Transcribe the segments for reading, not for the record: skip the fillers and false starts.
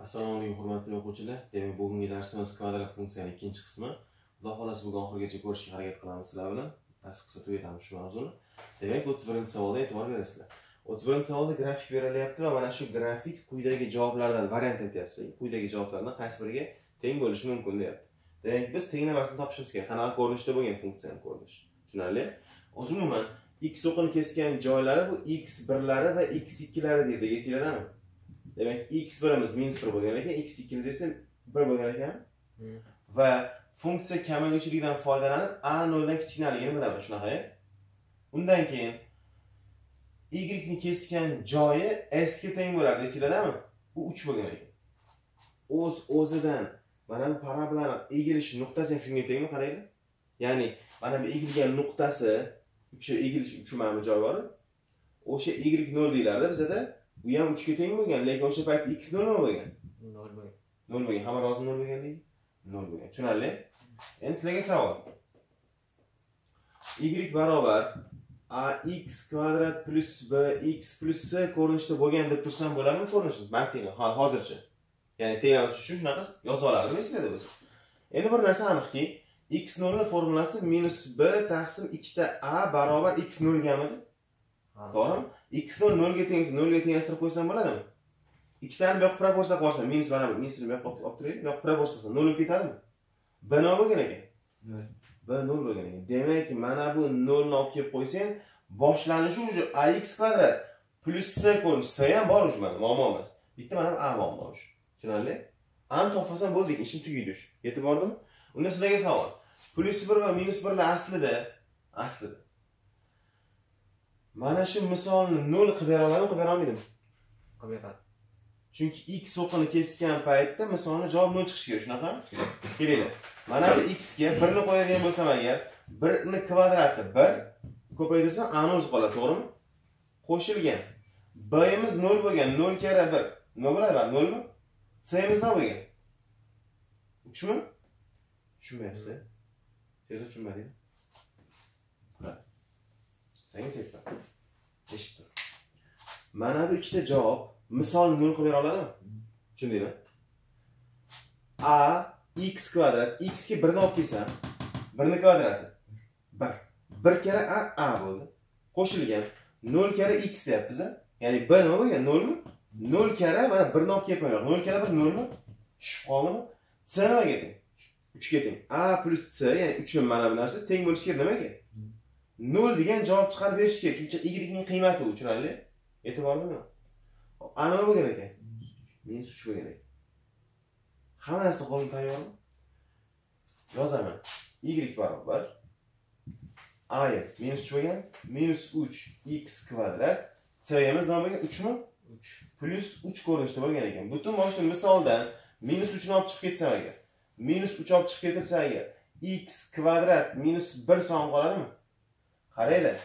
Assalomu alaykum hurmatli o'quvchilar. Demak, bugungi darsimiz kvadrat funksiyaning ikkinchi qismi. Xudo xolasa bugun oxirigacha ko'rishga harakat qilamiz sizlar bilan. Tasdiqsa tugatamiz shu mavzuni. Demak, 31-savolga e'tibor berasizlar. 31-savolda grafik berilyapti va mana shu grafik quyidagi javoblardan variant aytyapsiz. Quyidagi javoblardan qaysi biriga teng bo'lishi mumkin deyapti. Demak, biz tenglamasini topishimiz kerak. Qanaqa ko'rinishda bo'lgan funksiyani ko'rinish. Tushunarli? Umuman x o'qini kesgan joylari bu x1lari va x2lari deydi. Esinglardami? Demek x1'imiz -1 bo'lgan ekan, x2'miz esa 1 bo'lgan ekan. Va funksiya kamayuvchilikdan foydalanib a 0 dan kichikligini bilamiz, shunaqa. Undan keyin y ni kesgan joyi s ga teng bo'ladi, esinglardami? Bu 3 bo'lgan ekan. O'zidan mana bu parabolani egilish nuqtasi ham shunga tengmi, qaranglar. Ya'ni mana bu egilgan nuqtasi, egilish 3 mana bu joy bor. O'sha y0 deyiladi bizda. Bu ham 3 ga teng bo'lgan, lekin o'sha payt x 0 nima bo'lgan? 0 bo'lgan. 0 bo'lgan. Hamma rozi 0 bo'lganligi? 0 bo'lgan. Tushunarli? Endi sizlarga savol. Y barobar ax kvadrat plus bx plus c ko'rinishda bo'lgan deb tursam bo'ladimi ko'rinishni? Mantiqli, hozircha. Ya'ni tenglab tutish uchun shunaqa yozib olardim sizlarda biz. Endi bir narsa aniqki, x0 ning formulasi -b taqsim 2ta a barobar x0 gamidi. To'g'rimi? x0 0 ga teng, 0 ga tenglashtirib qo'ysam bo'ladimi? Ikkitani bu yoqqa proporsiya qo'ysam, minus mana bu, minusni bu yoqqa olib turaylik, bu yoqqa proporsiya nol bo'lib ketadimi? B nima bo'lgan ekan? B 0 bo'lgan ekan. Demak, mana bu 0 ni olib kelib qo'ysang, boshlanishi uje ax kvadrat plus c ko'rinish, c ham bor uje mana, muammo emas. Bitta mana bu a muammo uje. Tushunarli? A ni topsam bo'ldik, ishim tugaydi. Yetib bordimi? Unda sizlarga savol. +1 va -1 lar aslida mana shu misolni 0 qilib bera oladimi, qilib bera olmaydimi? Qilib beradi. Chunki x o'qini kesgan paytda misolni javob 0 chiqishi kerak, shunaqami? Kelinglar. Mana bu x ga 1 ni qo'yadigan bo'lsam agar, 1 ni kvadrati 1 ko'paytirsam a ni o'zi qoladi, to'g'rimi? Qo'shilgan. B imiz 0 bo'lgan, 0 kara 1. Nima bo'ladi? 0 mi? C imiz nima bo'lgan? 3 mi? Tushunmayapsiz-da? Hech tushunmadingmi? Senga teppa. Eshitdim. Mana bu ikkita javob misolni 0 qilib bera oladimi? Tushundingmi? A x kvadrat, x ga 1 ni olib kelsam, 1 ni kvadrati 1. 1 kara a bo'ldi. Qo'shilgan 0 kara x deyapmiz. Ya'ni b nima bo'lgan? 0 mi? 0 kara mana 1 ni olib kelib qo'ymoq. 0 kara 1 0 mi? Tushib qoldimi? C nimaga teng? 3 ga teng. A plus c, ya'ni 3 mana bu narsa teng bo'lishi kerak nimaga? 0 degan javob chiqarib berish kerak. Chunki y ning qiymati u, tushunarli? E'tiborlimi? A nima bo'lgan ekan? -3 bo'lgan ekan. Hamma narsa qo'lim tayyormi? Yozaman. Y barobar a -3 bo'lgan, -3 x kvadrat. C imiz nima bo'lgan? 3 mi? 3 plus 3 ko'rinishda bo'lgan ekan. Butun boshli misoldan -3 ni olib chiqib ketsam agar, -3 olib chiqib ketirsa agar, x kvadrat -1 son qoladimi? Qaranglar.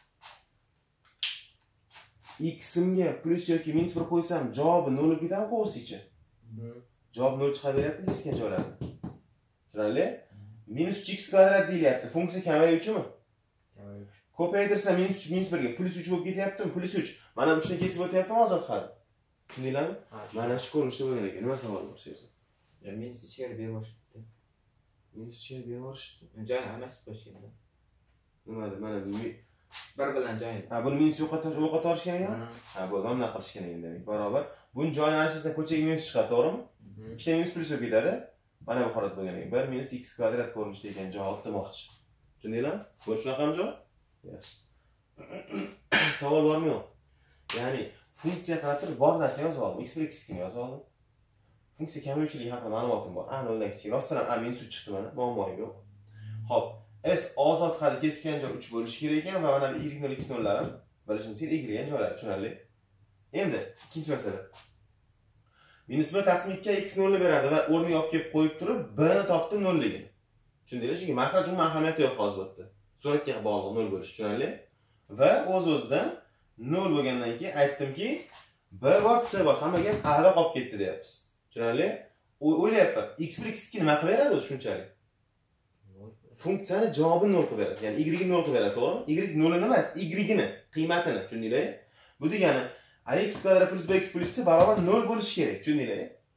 X'imga plus yoki -1 qo'ysam, javobi 0 bo'lib ketadimi qo'g'sichi? Javob 0 chiqib beryapti kesgan joylardan. Tushunarli? -3x kvadrat deyilyapti. Funksiya kamayuvchimi? Kamayuvchi. Ko'paytirsa -3 -1 ga +3 bo'lib ketyaptimi? +3. Mana bu 3 ni kesib o'tyaptimi hozir qani? Tushundinglarmi? Mana shu ko'rinishda bo'lgan ekan. Nima savol bor shu yerda? Ya minus ichkari berib yuborishibdi. Minus ichkari berib yuborishibdi. Joyni almashib qo'yishganda. Nimada? Mana bu bir bilan joyini. Ha, buni minus yo'qotishgan ekan. Ha, bo'ldi, mana bunaqa qilishgan ekan demak. Barobar. Buni joyini almashtirsa ko'chaga minus chiqadi, to'g'rimi? Ikkita minus plus bo'lib ketadi. Mana bu holat bo'lgan ekan. 1 - x kvadrat ko'rinishda ekan javob demoqchi. Tushundinglarmi? Bu shunaqami javob? Yaxshi. Savol bormi yo'q? Ya'ni funksiya qarab turib bor narsa yozib oldim. x1 x2 ni yozib oldim. Funksiya kamayuvchiligi haqida ma'lumotim bor. A 0 dan kichik. Rostdan ham a -3 chiqdi mana. Muammo yo'q. Xo'p, s ozod hali kesgan joy 3 bo'lishi kerak ekan va mana bu y0 x0 larim bilishimiz kerak, egilgan joylari, tushunarli? Endi ikkinchi masala. -1 taqsim 2 x0 ni beradi va o'rniga olib kelib qo'yib turib, b ni topdi 0 ligini. Tushundinglar? Chunki makhraj umuman ahamiyati yo'q hozir bu yerda. Suratga bog'liq 0 bo'lishi, tushunarli? Va o'z-o'zidan 0 bo'lgandan keyin aytdimki, b bor, c bor, hamma gap a da qolib ketdi deyapmiz. Tushunarli? O'ylayapman, x1 x2 nima qilib beradi o'zi shunchalik? Funksiyani javobini 0 qilib beradi. Ya'ni y ni 0 qilib beradi, to'g'rimi? Y 0 emas, y ni qiymatini, tushundinglar? Bu degani ax kvadrat plus bx plus c barobar 0 bo'lishi kerak, tushundinglar?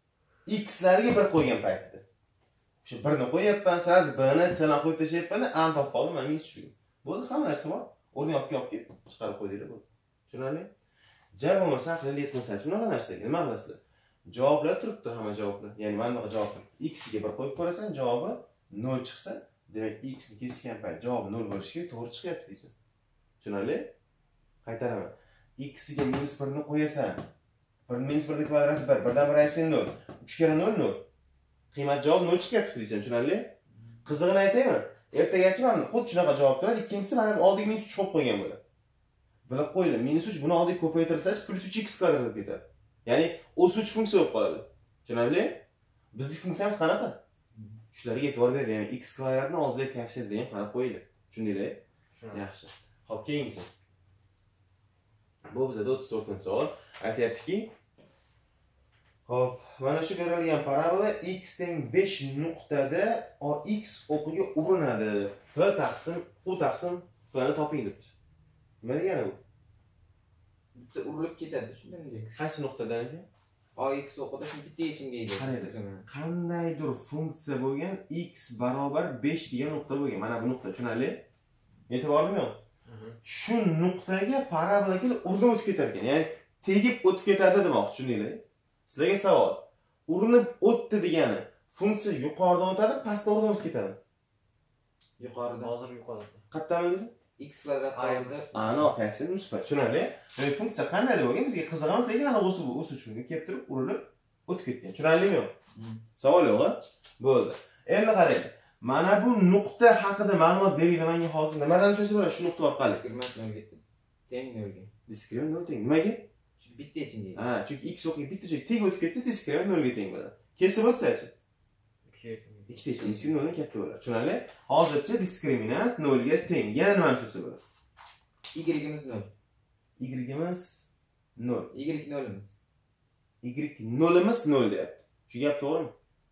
x larga 1 qo'ygan paytida. O'sha 1 ni qo'yapman, sразу b ni c ni qo'yib tashlayapman, a ni topib oldim, mana minus 3 bo'ldi. Bo'ldi, hamma narsa bor. O'rniga olib kelib chiqarib qo'ydinglar bo'ldi. Tushunarli? Ja bo'lmasa aqlli yetmasachi bunaqa narsaga nima qilasizlar? Javoblar turibdi, hamma javoblar. Ya'ni mana bunaqa javob turibdi. X ga 1 qo'yib ko'rasan, javobi 0 chiqsa, demak x ni kesgan payt javob 0 bo'lishi kerak, to'g'ri chiqyapti deysan. Tushunarli? Qaytaraman. X ga -1 ni qo'yasan. 1 -1 ni kvadrati 1, 1 dan 1 ayirsan 0. 3 kere 0 0. Qiymat javob 0 chiqyapti deysan, tushunarli? Qizig'ini aytaymi? Ertagacha mana xuddi shunaqa javob turadi. Ikkinchisi mana oldiga -3 qo'yib qo'ygan bo'ladi. Bilib qo'yinglar, -3 buni oldiga ko'paytirsangiz +3x kvadrat bo'lib ketadi. Ya'ni o'suvchi funksiya bo'lib qoladi. Tushunarli? Bizning funksiyamiz qanaqa? Shularga e'tibor bering. Ya'ni x kvadratni oldidagi koeffitsiyentga ham qarab qo'yinglar. Tushundinglar? Yaxshi. Xo'p, keyingisi. Bu bizda 34-savol. Aytayaptiki, xo'p, mana shu berilgan parabola x teng 5 nuqtada x o'qiga urinadi. P taqsim u taqsim p ni toping debdi. Nima degani bu? Bitta urilib ketadi, shundaymi? Qaysi nuqtadan ekan? x o'qida shu bitta yechimga ega. Qandaydir funksiya bo'lgan x barobar 5 degan nuqta bo'lgan. Mana bu nuqta, tushunarli? Yetib oldimmi? Shu nuqtaga parabola kelib urinib o'tib ketar ekan. Ya'ni tegib o'tib ketadi demoqchi, tushundinglar? Sizlarga savol. Urinib o'tdi degani funksiya yuqoridan o'tadi, pastdan urinib o'tib ketadi. Yuqoridan. Hozir yuqorida. Qayerdan bilding? x kvadrat oldida. Ana, koeffitsient musbat, tushunarli? Demak, funksiya qanday bo'lgan? Bizga qiziqamiz, lekin ana o'sib uchun kelib turib urilib o'tib ketgan. Tushunarlimi? Savol yo'q-a? Bo'ldi. Endi qarang. Mana bu nuqta haqida ma'lumot beringlar menga hozir. Nimadan tushunsa bo'ladi shu nuqta orqali? Diskriminant 0 ga teng 0 ga. Diskriminant 0 teng. Nimaga? Chunki bitta yechimga ega. Ha, chunki x o'qiga bitta joyga teng o'tib ketsa, diskriminant 0 ga teng bo'ladi. Kesib o'tsa-chi? Ikkita yechim, x 0 dan katta bo'ladi. Tushunarli? Hozircha diskriminant 0 ga teng. Yana nima tushunsa bo'ladi? Y-imiz 0. Y-imiz 0. Y 0imiz. Y-0imiz 0 deyapti. Shu gap to'g'rimi?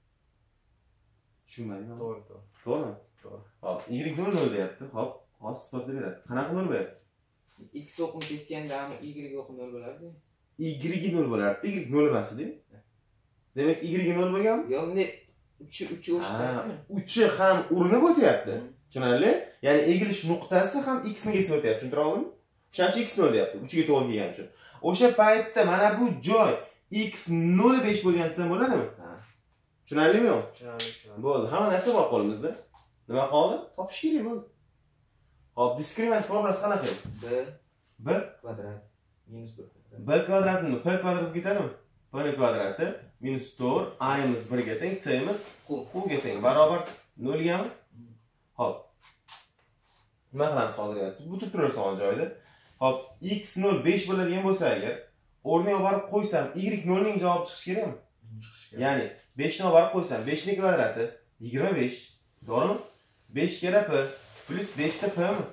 Tushunmayman. To'g'ri. To'g'rimi? To'g'ri. Hop, y 0 deyapti. Hop, hozir isbotlab beradi. Qanaqa 0 bo'lyapti? X o'qim kesganda ham Y o'qim 0 bo'lardi. Y 0 bo'lardi. Y 0 emas edi. Demak, Y 0 bo'lganmi? Yo'q, bunday uchi o'chdi. Uchi ham urinib o'tyapti. Tushunarli? Ya'ni egilish nuqtasi ham x ni kesib o'tyapti. Tushuntira oldimmi? O'shancha x 0 deyapti. Uchiga to'g'ri kelgani uchun. O'sha paytda mana bu joy x 0.5 bo'lgan desam bo'ladimi? Ha. Tushunarlimi yo'q? Tushunarli. Bo'ldi. Hamma narsa bor qo'limizda. Nima qoldi? Topish kerak bo'ldi. Hop, diskriminant formulasi qanaqa edi? b kvadrat minus 1 kvadrat. B kvadratni p kvadrat bo'lib ketadimi? P ni kvadrati minus 4, a imiz 1 ga teng, c imiz q ga teng. Barobar 0 gami? Hop. Nima qilamiz hozir? Bu turaversa hozir joyida. Hop, x 0 5 bo'ladigan bo'lsa agar, o'rniga olib borib qo'ysam, y 0 ning javobi chiqishi kerakmi? Ya'ni 5 ni olib borib qo'ysam, 5 ning kvadrati 25, to'g'rimi? 5 kere p plus 5 ta p mi?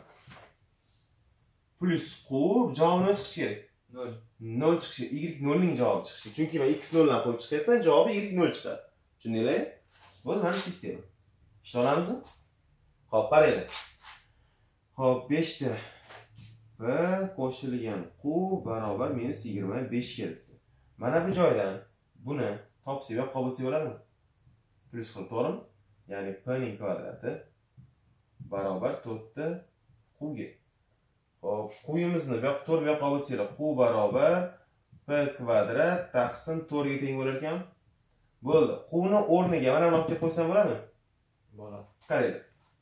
Plus q javobi nima chiqishi kerak? 0. 0 chiqishi, y 0 ning javobi chiqishi kerak. Chunki men x 0 dan qo'yib chiqyapman, javobi y 0 chiqadi. Tushundinglar? Bo'ldi, mana sistema. Ishlay olamizmi? Xo'p, qaranglar. Xo'p, 5 ta p qo'shilgan q barobar minus 25 kelibdi. Mana bu joydan buni topsak va qobulsa bo'ladimi? Plus qilib, to'g'rimi? Ya'ni p ning kvadrati barobar 4 ta q ga. Hop, quyimizni bu yoqqa 4 bu yoqqa olib o'tsanglar, q barobar p kvadrat taqsim 4 ga teng bo'lar ekan. Bo'ldi. Q ni o'rniga mana buni olib qo'ysam bo'ladimi? Bo'ladi. Qaranglar.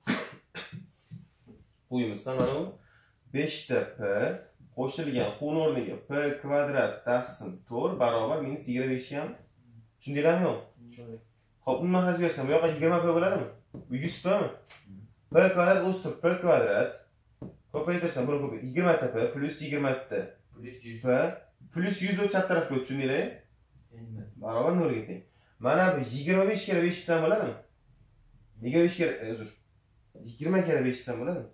Quyimizdan mana bu 5 ta p qo'shilgan q ni o'rniga p kvadrat taqsim 4 barobar minus 25 ekan. Tushundinglarmi yo'q? Tushundik. Hop, nima qilib bersam, bu yoqqa 20 p bo'ladimi? Bu 100 p mi? P kvadrat o'sib p kvadrat ko'paytirsam buni ko'pay 20 ta p plus 20 ta plus 100 p plus 100 o'ch chat tarafga o'tib, tushundinglar? Barobar 0 ga teng. Mana bu 25 kere 5 desam bo'ladimi? 25 kere, uzr. 20 kere 5 desam bo'ladimi?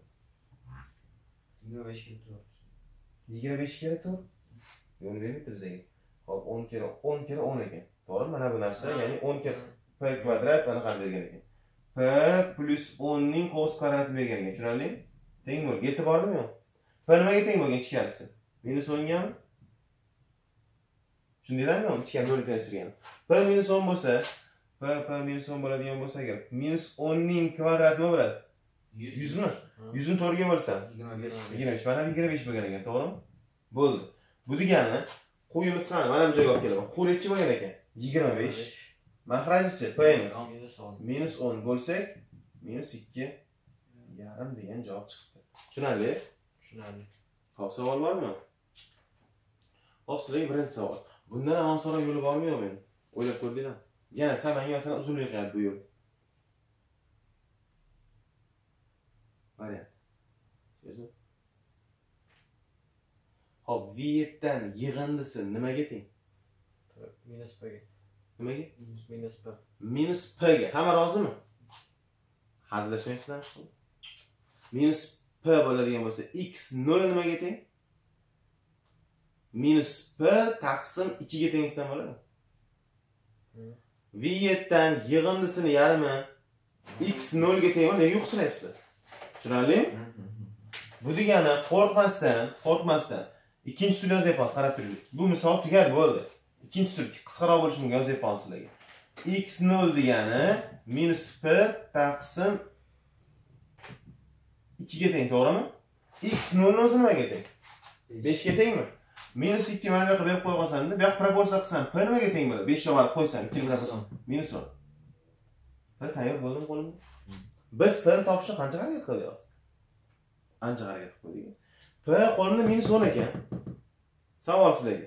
25 kere 4. 25 kere 4. Yo'l bermaydi bizga. Hop, 10 kere 10 ekan. To'g'ri, mana bu narsa, ya'ni 10 kere p kvadrat ana qanday bergan ekan. P plus 10 ning cos kvadratini bergan ekan, tushunarli? Teng bo'ldi. Yetib bordimi yo'q? P nimaga teng bo'lgan ichkarisi? Minus 10 gami? Tushundinglarmi? Ichkari nol tenglashtirgan. P minus 10 bo'lsa, P minus 10 bo'ladigan bo'lsa agar minus 10 ning kvadrati nima bo'ladi? 100 mi? 100 ni 4 ga bo'lsam 25. Mana 25 bo'lgan ekan, to'g'rimi? Bo'ldi. Bu degani qo'yimiz qani? Mana bu joyga olib kelaman. Qo'l nechi bo'lgan ekan? 25. Mahrajichi P'miz minus 10 bo'lsak, minus 2 yarim degan javob chiqdi. Tushunarli? Tushunarli. Xo'p, savol bormi? Xo'p, sizlarga birinchi savol. Bundan ham osonroq yo'li bormi yo'qmi? O'ylab ko'rdinglar? Yana samanga masalan uzunlik qiladi bu yo'l. Variant. Sezib? Xo'p, V7 dan yig'indisi nimaga teng? Minus P ga. Nimaga? Minus P. Minus P ga. Hamma rozimi? Hazillashmaysizlar? Minus P bo'ladigan bo'lsa, x 0 nimaga teng? Minus P taqsim 2 ga teng desam bo'ladi. V7 dan yig'indisini yarimi x 0 ga teng nega yo'qsilayapsizlar? Tushunarlimi? Bu degani qo'rqmasdan ikkinchi usul yozyapmiz, qarab turing. Bu misol tugadi, bo'ldi. Ikkinchi usul qisqaroq bo'lishini yozyapmiz sizlarga. X 0 degani minus P taqsim 2 ga teng, to'g'rimi? X 0 o'zi nimaga teng? 5 ga tengmi? Minus 2 mana bu yoqqa berib qo'yib olsam-da, bu yoq proporsiya qilsam, P nimaga teng bo'ladi? 5 yo'q olib qo'ysam, 2 proporsiya. Minus 10. P tayyor bo'ldimi qo'limda? Biz P ni topishga qancha harakat qilyapmiz? Ancha harakat qildik. P qo'limda minus 10 ekan. Savol sizlarga.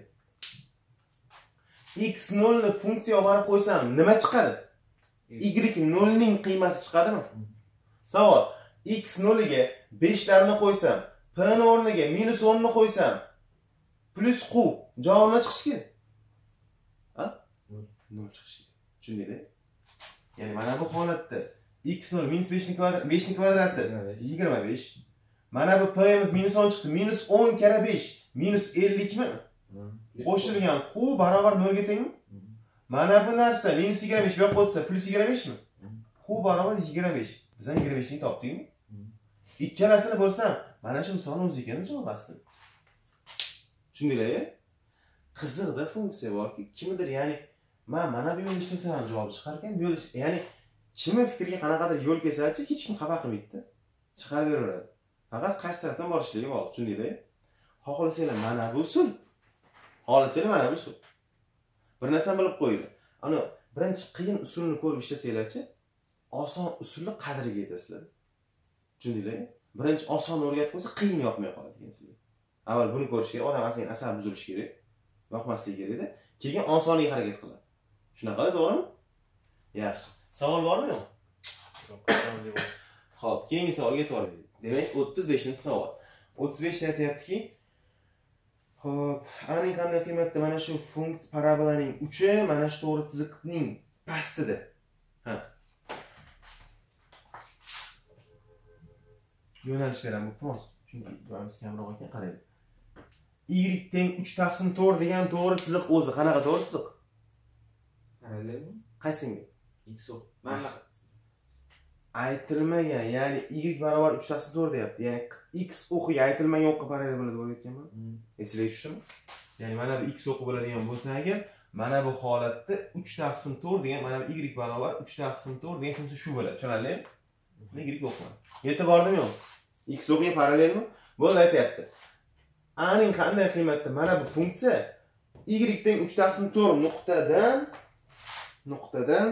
X 0 ni funksiya olib borib qo'ysam, nima chiqadi? Y 0 ning qiymati chiqadimi? Savol. X 0 ga 5 larni qo'ysam, P ni o'rniga minus 10 ni qo'ysam, plus Q javob nima chiqishi kerak? Ha? 0 chiqishi kerak. Tushundingizmi? Ya'ni mana bu holatda x 0 minus 5 ni kvadrati 25. Mana bu P'imiz minus 10 chiqdi. Minus 10 kara 5 minus 50 mi? Qo'shilgan Q barobar 0 ga tengmi? Mana bu narsa minus 25 bu yoqqa o'tsa plus 25 mi? Q barobar 25. Biz ham 25 ni topdikmi? Ikkalasini bo'lsam, mana shu misolni o'zi ekan javob aslida. Tushundinglar-ku? Qiziqda funksiya borki, kimdir, ya'ni mana bu yo'lni ishlasam ham javob chiqar ekan, bu yo'l, ya'ni kimning fikriga qanaqadir yo'l kelsa-chi, hech kim xafa qilmaydi-da. Chiqarib beraveradi. Faqat qaysi tarafdan borishligi bog'liq, tushundinglar? Xohlasanglar mana bu usul, xohlasanglar mana bu usul. Bir narsani bilib qo'yinglar. Ana birinchi qiyin usulni ko'rib ishlasanglar-chi, oson usulni qadriga yetasizlar. Tushundinglar? Birinchi oson o'rgatib qo'ysa, qiyin yoqmay qoladi sizlarga. Avval buni ko'rish kerak, odam aslida asab buzilishi kerak, yoqmasligi kerak-da. Keyin osonlikka harakat qiladi. Shunaqa, to'g'rimi? Yaxshi. Savol bormi yo'q? Yo'q. Xo'p, keyingi savolga e'tibor. Demak, 35-savol. 35 da aytayaptiki, xo'p, a ning qanday qiymatda mana shu parabolaning uchi mana shu to'g'ri chiziqning pastida. Ha. Yo'nalish beraman bu to'g'ri. Chunki joyimiz kamroq ekan, qarang. Y teng 3 taqsim 4 degan to'g'ri chiziq o'zi qanaqa to'g'ri chiziq? Parallelmi? Qaysinga? X o'q. Mana aytilmagan, ya'ni y barobar 3 taqsim 4 deyapti. Ya'ni x o'qiga aytilmagan o'qqa parallel bo'ladi deb aytganman. Esingizga tushdimi? Ya'ni mana bu x o'qi bo'ladigan bo'lsa agar, mana bu holatda 3 taqsim 4 degan, mana bu y barobar 3 taqsim 4 degan funksiya shu bo'ladi. Tushunarlimi? Mana y o'qi. Yetib bordimmi yo'q? X o'qiga parallelmi? Bo'ldi, aytayapti. A ning qanday qiymatda mana bu funksiya y teng 3 taqsim 4 nuqtadan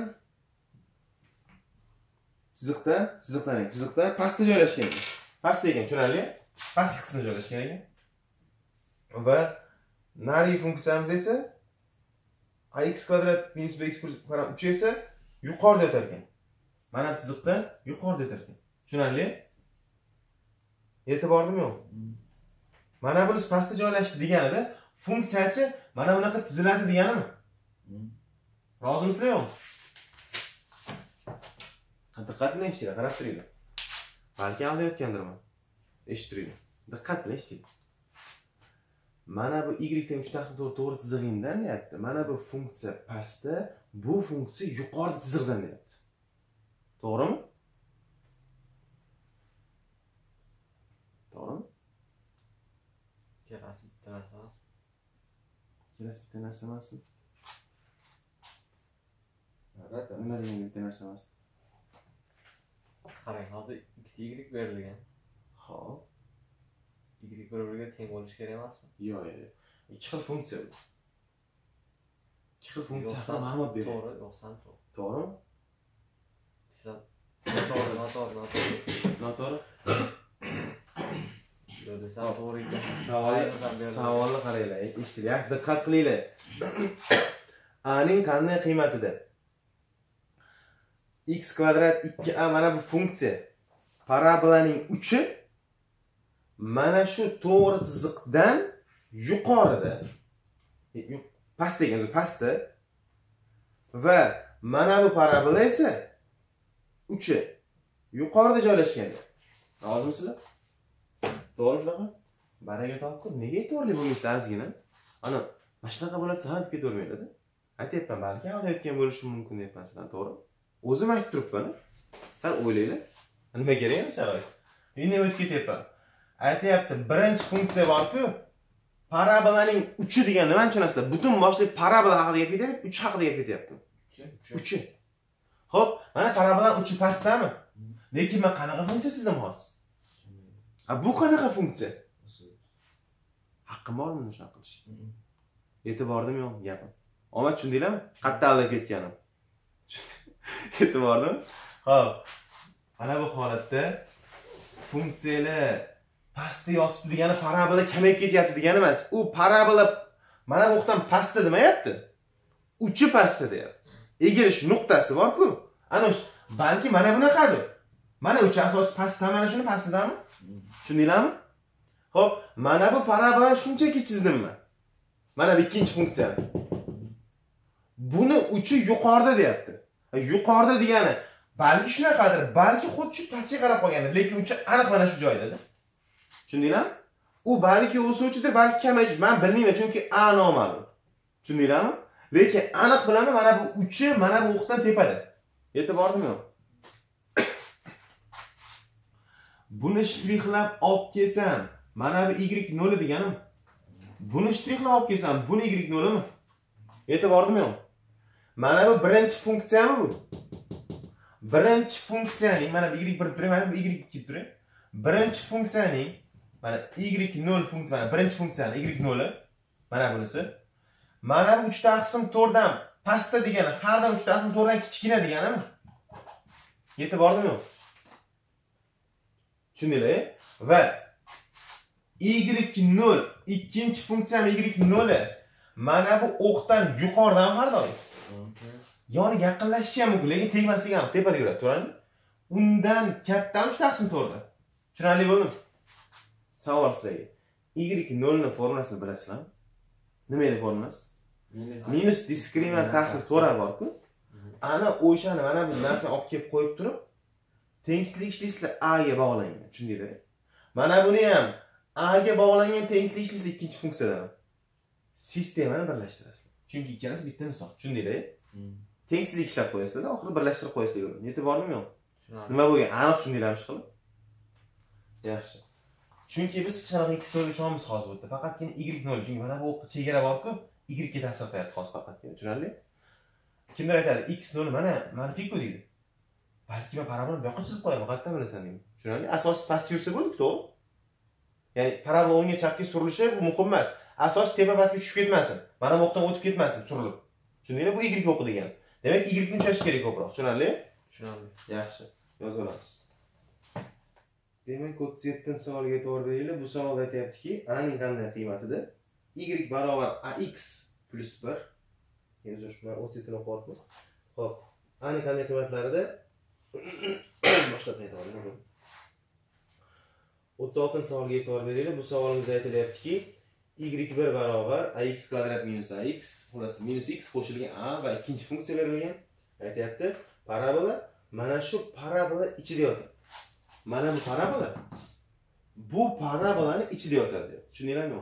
chiziqdan pastda joylashgan ekan. Pastda ekan, tushunarli? Pastki qismda joylashgan ekan. Va nari funksiyamiz esa ax kvadrat minus bx barobar 3 esa yuqorida o'tar ekan. Mana chiziqdan yuqorida o'tar ekan. Tushunarli? E'tibordimi yo'q? Mana bunisi pastda joylashdi deganida funksiyachi mana bunaqa chiziladi deganimi? Rozimisizlar yo'qmi? Diqqat bilan eshitinglar, qarab turinglar. Balki aldayotgandirman. Eshittiringlar. Diqqat bilan eshiting. Mana bu y teng 3 taqsim 4 to'g'ri chizig'ingdan deyapti. Mana bu funksiya pastda, bu funksiya yuqorida chiziqdan deyapti. To'g'rimi? To'g'rimi? Kelasi bitta narsa. ikkalasi bitta narsa emasmi? Albatta. Nima degan bitta narsa emas? Qarang, hozir ikkita y berilgan. Xo'p. Y bir-biriga teng bo'lishi kerak emasmi? Yo'q. Ikki xil funksiya bu. Ikki xil funksiya haqida ma'lumot bering. To'g'ri, yo'qsan to'g'ri. To'g'rimi? Sizlar noto'g'ri. Noto'g'ri. Yo'q desam to'g'ri ekan. Savolni qaranglar, eshitinglar, diqqat qilinglar. A ning qanday qiymatida? X kvadrat 2a mana bu funksiya. Parabolaning uchi mana shu to'g'ri chiziqdan yuqorida. Past degan pastda. Va mana bu parabola esa uchi yuqorida joylashgan. Rozimisizlar? To'g'ri shunaqa? Baraka topib, nega e'tiborli bo'lmaysizlar ozgina? Ana, mana shunaqa bo'lsa ham ketavermaydi-da. Aytayapman, balki aldayotgan bo'lishi mumkin deyapman sizdan, to'g'ri? O'zim aytib turibman. Sen o'ylaylar. Nima kerak edi sharoit? Endi o'tib ketyapman. Aytayapti, birinchi funksiya bor-ku, parabolaning uchi degan nimani tushunasizlar? Butun boshli parabola haqida gap ketyapti, uch haqida gap ketyapti. Uchi. Xo'p, mana parabolaning uchi pastdami? Lekin men qanaqa funksiya chizdim hozir? Bu qanaqa funksiya? Haqqim bormi buni shunaqa qilish? E'tibordimi yo'q gapim? Omad tushundinglarmi? Qayerda aldab ketganim? E'tibordimi? Xo'p. Mana bu holatda funksiyalar pastda yotibdi degani parabola kamayib ketyapti degani emas. U parabola mana bu yoqdan pastda demayapti. Uchi pastda deyapti. Egilish nuqtasi bor-ku. Ana shu balki mana bunaqadir. Mana uchi asosi pastda, mana shuni pastidami? Tushundinglarmi? Xo'p, mana bu parabola shunchaki chizdimmi? Mana bu ikkinchi funksiya. Buni uchi yuqorida deyapti. Yuqorida degani balki shunaqadir, balki xuddi shu pastga qarab qolgandir, lekin uchi aniq mana shu joyda-da. Tushundinglarmi? U balki o'suvchidir, balki kamaychi, men bilmayman chunki A noma'lum. Tushundinglarmi? Lekin aniq bilaman, mana bu uchi mana bu o'qdan tepada. E'tibordimi yo'q? Buni shtrixlab olib kelsam, mana bu y0 deganim. Buni shtrixlab olib kelsam, buni y0mi? E'tibordimi yo'q? Mana bu birinchi funksiyami bu? Birinchi funksiyaning mana bu y1 turay, mana bu y2 turay. Birinchi funksiyaning mana y0 funksiya, mana birinchi funksiyani y0 mana bunisi. Mana bu 3/4 dan pastda degani, har doim 3/4 dan kichkina deganimi? E'tibordimi yo'q? Tushundinglar? Va y0 ikkinchi funksiyam y0 mana bu o'qdan yuqoridan har doim. Yoni yaqinlashishi ham mumkin, lekin tegmasligi ham tepada yuradi, to'g'rimi? Undan kattami 3/4 da. Tushunarli bo'ldimi? Savol sizlarga. y0 ning formulasini bilasizlarmi? Nima edi formulasi? Minus diskriminant taqsim to'ra bor-ku. Ana o'shani mana bu narsani olib kelib qo'yib turib, tengsizlik ishlaysizlar A ga bog'langan. Tushundinglar? Mana buni ham A ga bog'langan tengsizlik ishlaysizlar ikkinchi funksiyadan. Sistemani birlashtirasizlar. Chunki ikkalasi bitta misol. Tushundinglar? Tengsizlik ishlab qo'yasizlar, oxiri birlashtirib qo'yasizlar. E'tiborlimi yo'q? Nima bo'lgan? Aniq tushundinglarmi ishqilib? Yaxshi. Chunki biz hech qanaqa x nolga ishonamiz hozir bu yerda. Faqatgina y0, chunki mana bu chegara bor-ku, y ga ta'sir qiladi hozir faqatgina. Tushunarli? Kimlar aytadi, x0 mana manfiy-ku deydi. Balki men parabolani bu yoqqa chizib qo'yaman, qayerdan bilasan deyman. Tushunarli? Asosi pastga yursa bo'ldi, to'g'ri? Ya'ni parabola o'ngga chapga surilishi bu muhim emas. Asos tepa pastga tushib ketmasin. Mana bu yoqdan o'tib ketmasin, surilib. Tushundinglar? Bu y o'qi degan. Demak, y ni ushlash kerak ko'proq. Tushunarli? Tushunarli. Yaxshi. Yozib olamiz. Demak, 37-savolga e'tibor beringlar. Bu savolda aytayaptiki, a ning qanday qiymatida y barobar ax plus 1. Yozib shuni 37 ni o'qiyapmiz. Xo'p, a ning qanday qiymatlarida boshqa aytib 36-savolga e'tibor beringlar. Bu savolimizda aytilyaptiki, y1 barobar ax kvadrat minus ax, xullas minus x qo'shilgan a va ikkinchi funksiya berilgan. Aytayapti, parabola mana shu parabola ichida yotadi. Mana bu parabola bu parabolani ichida yotadi deb. Tushundinglarmi?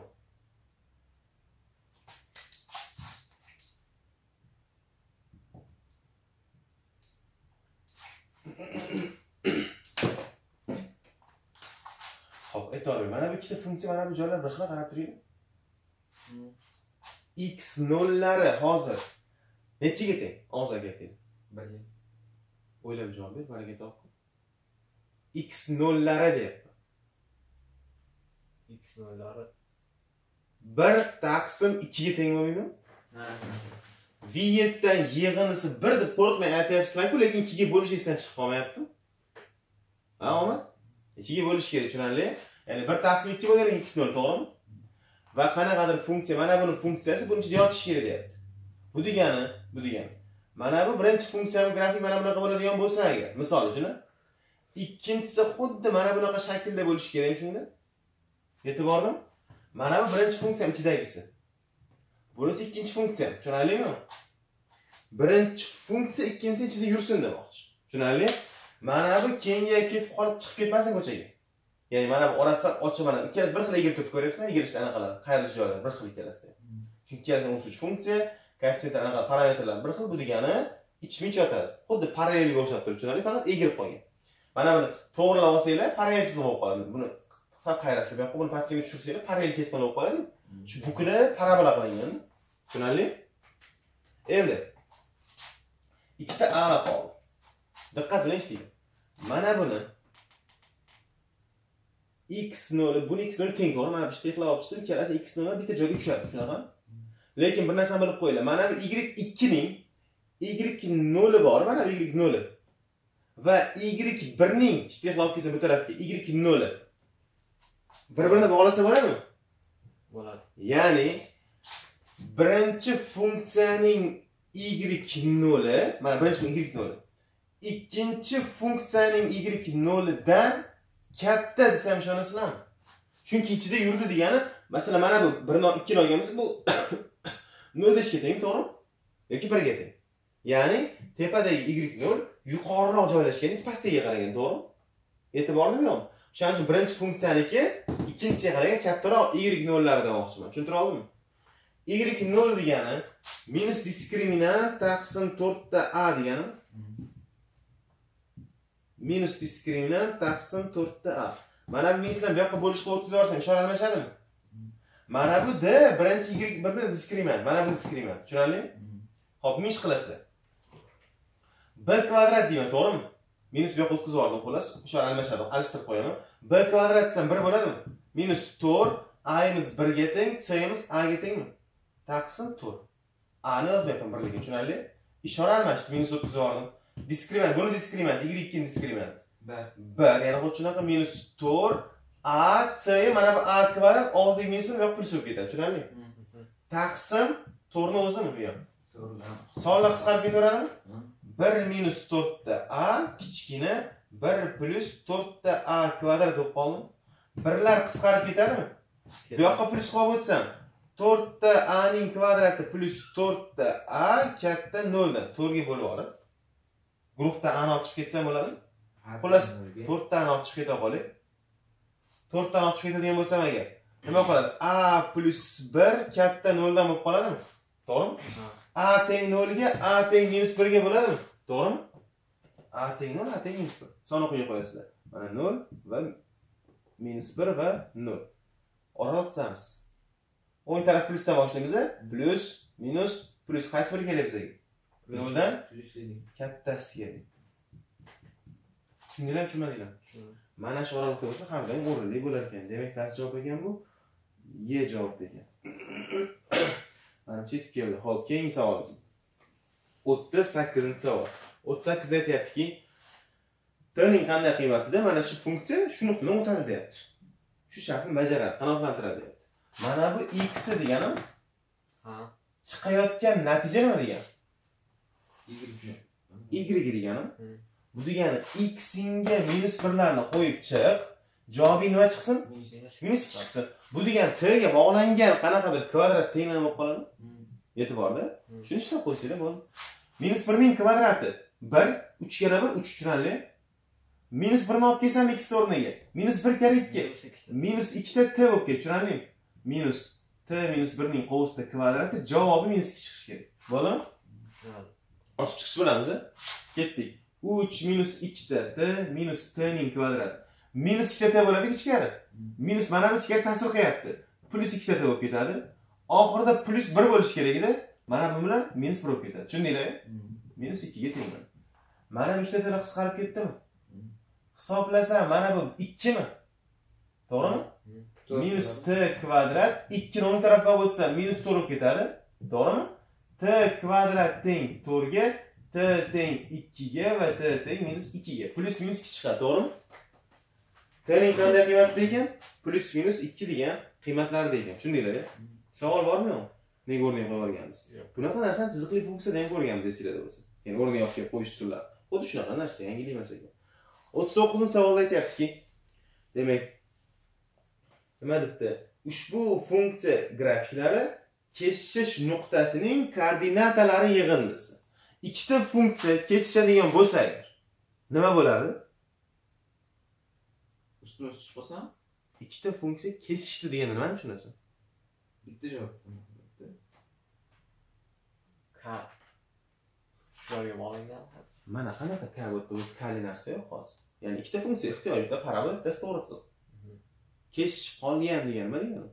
Xo'p, aytavering. Mana bu ikkita funksiya, mana bu joylar bir xil qarab turinglar. x nollari hozir nechiga teng? Og'zaki teng. 1 ga. O'ylab javob ber, barakat topib. X nollari deyapman. X nollari 1 taqsim 2 ga teng bo'lmaydimi? Ha. V7 dan yig'inisi 1 deb qo'rqmay aytyapsizlar-ku, lekin 2 ga bo'lish esdan chiqib qolmayapti. Ha, omad? 2 ga bo'lish kerak, tushunarli? Ya'ni 1 taqsim 2 bo'lgan x0, to'g'rimi? Va qanaqadir funksiya, mana buni funksiyasi bunun ichida yotish kerak deyapti. Bu degani. Mana bu birinchi funksiyaning grafik mana bunaqa bo'ladigan bo'lsa agar, misol uchun, ikkinchisi xuddi mana bunaqa shaklda bo'lishi kerak shunda. Yetib bordim? Mana bu birinchi funksiyam ichidagisi. Bunisi ikkinchi funksiya, tushunarlimi? Birinchi funksiya ikkinchisi ichida yursin demoqchi. Tushunarli? Mana bu keyinga ketib qolib chiqib ketmasin ko'chaga. Ya'ni mana bu orasidan ochib mana ikkalasi bir xil egilib turib ko'ryapsizlar, egilish anaqalar, qayerlik joylar bir xil ikkalasi. Chunki ikkalasi o'suvchi funksiya, koeffitsient anaqa parametrlar bir xil, bu degani ichma-ich yotadi. Xuddi parallelga o'xshab turib, tushunarli? Faqat egilib qolgan. Mana buni to'g'rilab olsanglar, parallel chizib bo'lib qoladi. Buni sal qayrasizlar, bu yoqqa buni pastga tushirsanglar, parallel kesma bo'lib qoladi. Shu bukni parabola qilingan. Tushunarli? Endi ikkita a'lo qoldi. Diqqat bilan eshiting. Mana buni x0, buni x0 teng to'g'ri, mana bu ishni qilib olibsiz, ikkalasi x0 bitta joyga tushadi, shunaqa. Lekin bir narsani bilib qo'yinglar. Mana bu y2 ning y0 bor, mana bu y0 va y1 ning ishni qilib olib kelsa bu tarafga y0 bir-birini bog'lasa bo'ladimi? bo'ladi. Ya'ni birinchi funksiyaning y0, mana birinchi y0, ikkinchi funksiyaning y0 dan katta desam ishonasizlarmi? Chunki ichida yurdi degani, masalan, mana bu 1 2 ni olganmiz, bu 0 ga teng, to'g'ri? Yoki 1 ga teng. Ya'ni tepadagi y0 yuqoriroq joylashgan, pastga qaragan, to'g'ri? E'tiborlimi yo'qmi? Shuning uchun birinchi funksiyaniki ikkinchisiga qaragan kattaroq y0 lari demoqchiman. Tushuntira oldimmi? y0 degani minus diskriminant taqsim 4 ta a degani. Minus diskriminant taqsim 4 ta a. Mana bu minusdan bu yoqqa bo'lishga o'tkazib yuborsam ishora almashadimi? Mana bu d birinchi y1 diskriminant, mana bu diskriminant. Tushunarli? Xo'p, minus qilasizlar. 1 kvadrat deyman, to'g'rimi? Minus bu yoqqa o'tkazib yubordim, xolos. Ishora almashadi, alishtirib qo'yaman. 1 kvadrat desam 1 bo'ladimi? Minus 4, a imiz 1 ga teng, c imiz a ga tengmi? Taqsim 4. A ni yozmayapman birligini, tushunarli? Ishora almashdi, minus o'tkazib yubordim. Diskriminant, buni diskriminant, y2 diskriminant. 1, ya'ni xuddi shunaqa minus 4 a c mana bu a kvadrat oldagi minus bilan bu yoq plyus bo'lib ketadi, tushunarli? Taqsim 4 ni o'zimi bu yoq? To'g'ri. Sonlar qisqarib ketaveradimi? 1 minus 4 ta a kichkina 1 plus 4 ta a kvadrat bo'lib qoldi. Birlar qisqarib ketadimi? Bu yoqqa plyus qo'yib o'tsam, 4 ta a ning kvadrati plus 4 ta a katta 0 dan 4 ga bo'lib olib, guruhdan a ni olib chiqib ketsam bo'ladi. Xullas 4 ta a ni olib chiqib keta qoling. 4 ta ni olib chiqib ketadigan bo'lsam agar, nima qoladi? A plus 1 katta 0 dan bo'lib qoladimi? To'g'rimi? A teng 0 ga, A teng minus 1 ga bo'ladimi? To'g'rimi? A teng 0, A teng minus 1. Sonni qo'yib qo'yasizlar. Mana 0 va minus 1 va 0. Oraliqsamiz. O'ng taraf plyusdan boshlaymiz. Plyus, minus, plyus qaysi biri kerak bizga? 0 dan plyus dedik. kattasi kerak. Tushundinglarmi, tushunmadinglarmi? Mana shu oraliqda bo'lsa, har doim o'rinli bo'lar ekan. Demak, qaysi javob ekan bu? Y javob ekan. Mana chetib keldi. Xo'p, keyingi savolimiz. 38-savol. 38 aytayaptiki, t ning qanday qiymatida mana shu funksiya shu nuqtadan o'tadi deyapti. Shu shartni bajaradi, qanoatlantiradi deyapti. Mana bu x degani chiqayotgan natija nima degani? Y degani. Bu degani x ga minus 1 larni qo'yib chiq, javobing nima chiqsin? Minus 2 chiqsin. Bu degani t ga bog'langan qanaqadir kvadrat tenglanib bo'lib qoladi. E'tiborda. Shuni ishlab qo'ysanglar bo'ldi. Minus 1 ning kvadrati 1, 3 kere 1, 3 tushunarli. Minus 1 ni olib kelsam x o'rniga. Minus 1 kere 2. Minus 2 ta t bo'lib ketdi, tushunarli? Minus t minus 1 ning qovusida kvadrati javobi minus 2 chiqishi kerak. Bo'ladimi? Ochib chiqish bo'lamiz. Ketdik. 3 minus 2 ta t minus t ning kvadrati. Minus 2 ta t bo'ladi ichkari. Minus mana bu ichkari ta'sir qilyapti. Plus 2 ta t bo'lib ketadi. oxirida plus 1 bo'lish kerak edi. Mana bu bilan minus 1 bo'lib ketadi. Tushundinglarmi? Minus 2 ga tengman. Mana ikkita tili qisqarib ketdimi? Hisoblasam mana bu 2 mi? To'g'rimi? Minus t kvadrat 2 ni o'ng tarafga olib o'tsam minus 4 bo'lib ketadi. To'g'rimi? T kvadrat teng 4 ga, t teng 2 ga va t teng minus 2 ga. Plus minus 2 chiqadi, to'g'rimi? Qani qanday qiymatda ekan? Plus minus 2 degan qiymatlarda ekan. Tushundinglar-ku? Savol bormi yo'qmi? Nega o'rniga qo'yib olganmiz? Bunaqa narsani chiziqli funksiyada ham ko'rganmiz esingizda bo'lsa. Ya'ni o'rniga olib kelib qo'yish usullari. Xuddi shunaqa narsa, yangilik emas ekan. 39-savolda aytayaptiki, demak, nima debdi? Ushbu funksiya grafiklari kesishish nuqtasining koordinatalari yig'indisi. Ikkita funksiya kesishadigan bo'lsa agar nima bo'lardi? Ustma-ust tushib qolsam, Ikkita funksiya kesishdi degani nimani tushunasan? bitta javob. Ka. Shularga bog'langan. Mana qanaqa k bo'ldi, bu kali narsa yo'q hozir. Ya'ni ikkita funksiya ixtiyoriyda parabola bittasi to'g'ri. Kesishib qolgan degan nima degani?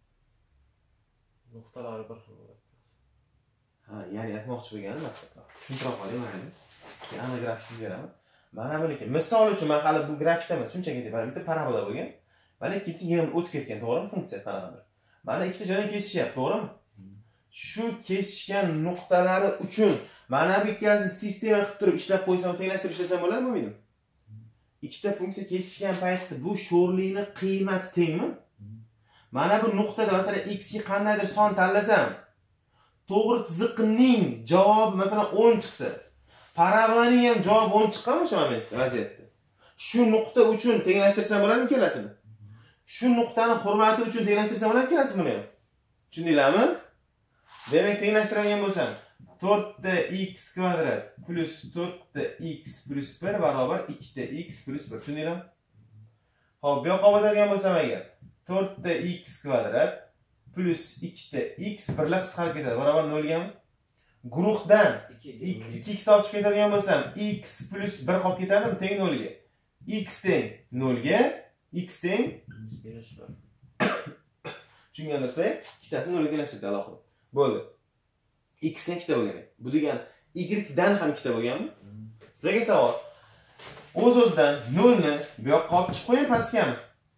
Nuqtalari bir xil bo'ladi. Ha, ya'ni aytmoqchi bo'lganim maqsadlar. Tushuntirib qo'ying mana. Yana grafik chizib beraman. Mana buniki. Misol uchun men hali bu grafikda emas, shunchaki deb bitta parabola bo'lgan. Mana ikkisi ham o'tib ketgan, to'g'rimi? Funksiya qanaqadir. Mana ikkita joydan kesishyapti, to'g'rimi? Shu kesishgan nuqtalari uchun mana bu ikkalasini sistema qilib turib ishlab qo'ysam, tenglashtirib ishlasam bo'ladimi, bo'lmaydimi? Ikkita funksiya kesishgan paytda bu sho'rlikni qiymati tengmi? Mana bu nuqtada masalan x ga qandaydir son tanlasam, to'g'ri chiziqning javobi masalan 10 chiqsa, parabolaning ham javobi 10 chiqqanmi shu momentda vaziyatda? Shu nuqta uchun tenglashtirsam bo'ladimi ikkalasini? Shu nuqtani hurmati uchun tenglashtirsam bo'ladimi ikkalasini buni ham? Tushundinglarmi? Demak, tenglashtiradigan bo'lsam, 4x kvadrat plus 4x plus 1 barobar 2x plus 1. Tushundinglarmi? Xo'p, bu yoqqa o'tadigan bo'lsam agar 4x kvadrat plus 2x birlab qisqarib ketadi. Barobar 0 gami? Guruhdan 2x topib ketadigan bo'lsam, x plus 1 qolib ketadimi? Teng 0 ga. X teng 0 ga, x teng minus 1. Tushungandirsiz, ikkitasini 0 ga tenglashtirdik alohida. Bo'ldi. X dan ikkita bo'lgan. Bu degan y dan ham ikkita bo'lganmi? Sizlarga savol. O'z-o'zidan 0 ni bu yoqqa olib chiqib qo'ying pastgami?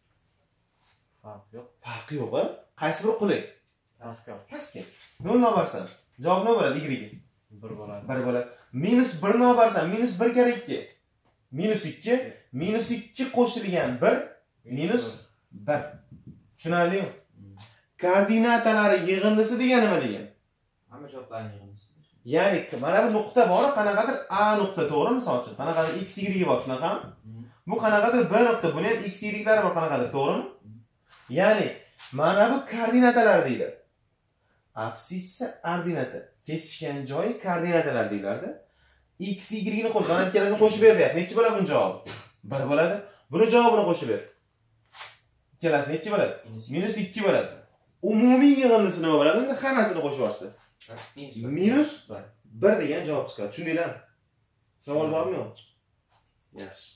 Farq yo'q. Farqi yo'q-a? Qaysi bir qulay? Pastga. Pastga. 0 ni olbarsan, javob nima bo'ladi? Y ga. 1 bo'ladi. 1 bo'ladi. Minus 1 ni olbarsan, minus 1 kar 2. Minus 2, minus 2 qo'shilgan 1, minus 1. Tushunarlimi? Koordinatalari yig'indisi degani nima degan? Hamma javoblarni yig'amiz. Ya'ni mana bu nuqta bor, qanaqadir A nuqta, to'g'ri misol uchun. Qanaqadir x y bor, shunaqami? Bu qanaqadir B nuqta, buni ham x y'lari bor qanaqadir, to'g'rimi? Ya'ni mana bu koordinatalar deyiladi. Absissa ordinata. Kesishgan joyi koordinatalar deyiladi. X y'ni qo'sh, mana ikkalasini qo'shib ber deyapti. Necha bo'ladi buning javobi? 1 bo'ladi. Buni javobini qo'shib ber. Ikkalasi necha bo'ladi? Minus 2 bo'ladi. Umumiy yig'indisi nima bo'ladi? Unda hammasini qo'shib yuborsa. Minus 1 degan javob chiqadi. Tushundinglarmi? Savol bormi yo'q? Yaxshi.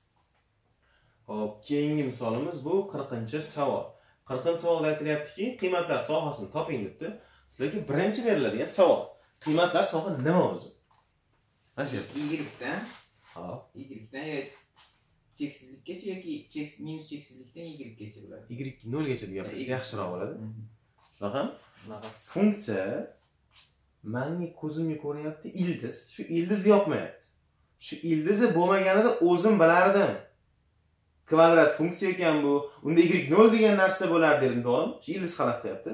Xo'p, keyingi misolimiz bu 40-savol. 40-savolda aytilyaptiki, qiymatlar sohasini toping debdi. Sizlarga birinchi beriladigan savol. Qiymatlar soha nima o'zi? Mana shu yerda. Y-dan, Xo'p, Y-dan cheksizlikgacha yoki minus cheksizlikdan Y-gacha bo'ladi. y 0 gacha gapirish yaxshiroq bo'ladi. Shunaqami? Shunaqa. Funksiya menga ko'zimga ko'ryapti ildiz. Shu ildiz yoqmayapti. Shu ildizi bo'lmaganida o'zim bilardim. Kvadrat funksiya ekan bu. Unda y 0 degan narsa bo'lar dedim, to'g'rimi? Shu ildiz qarab qilyapti.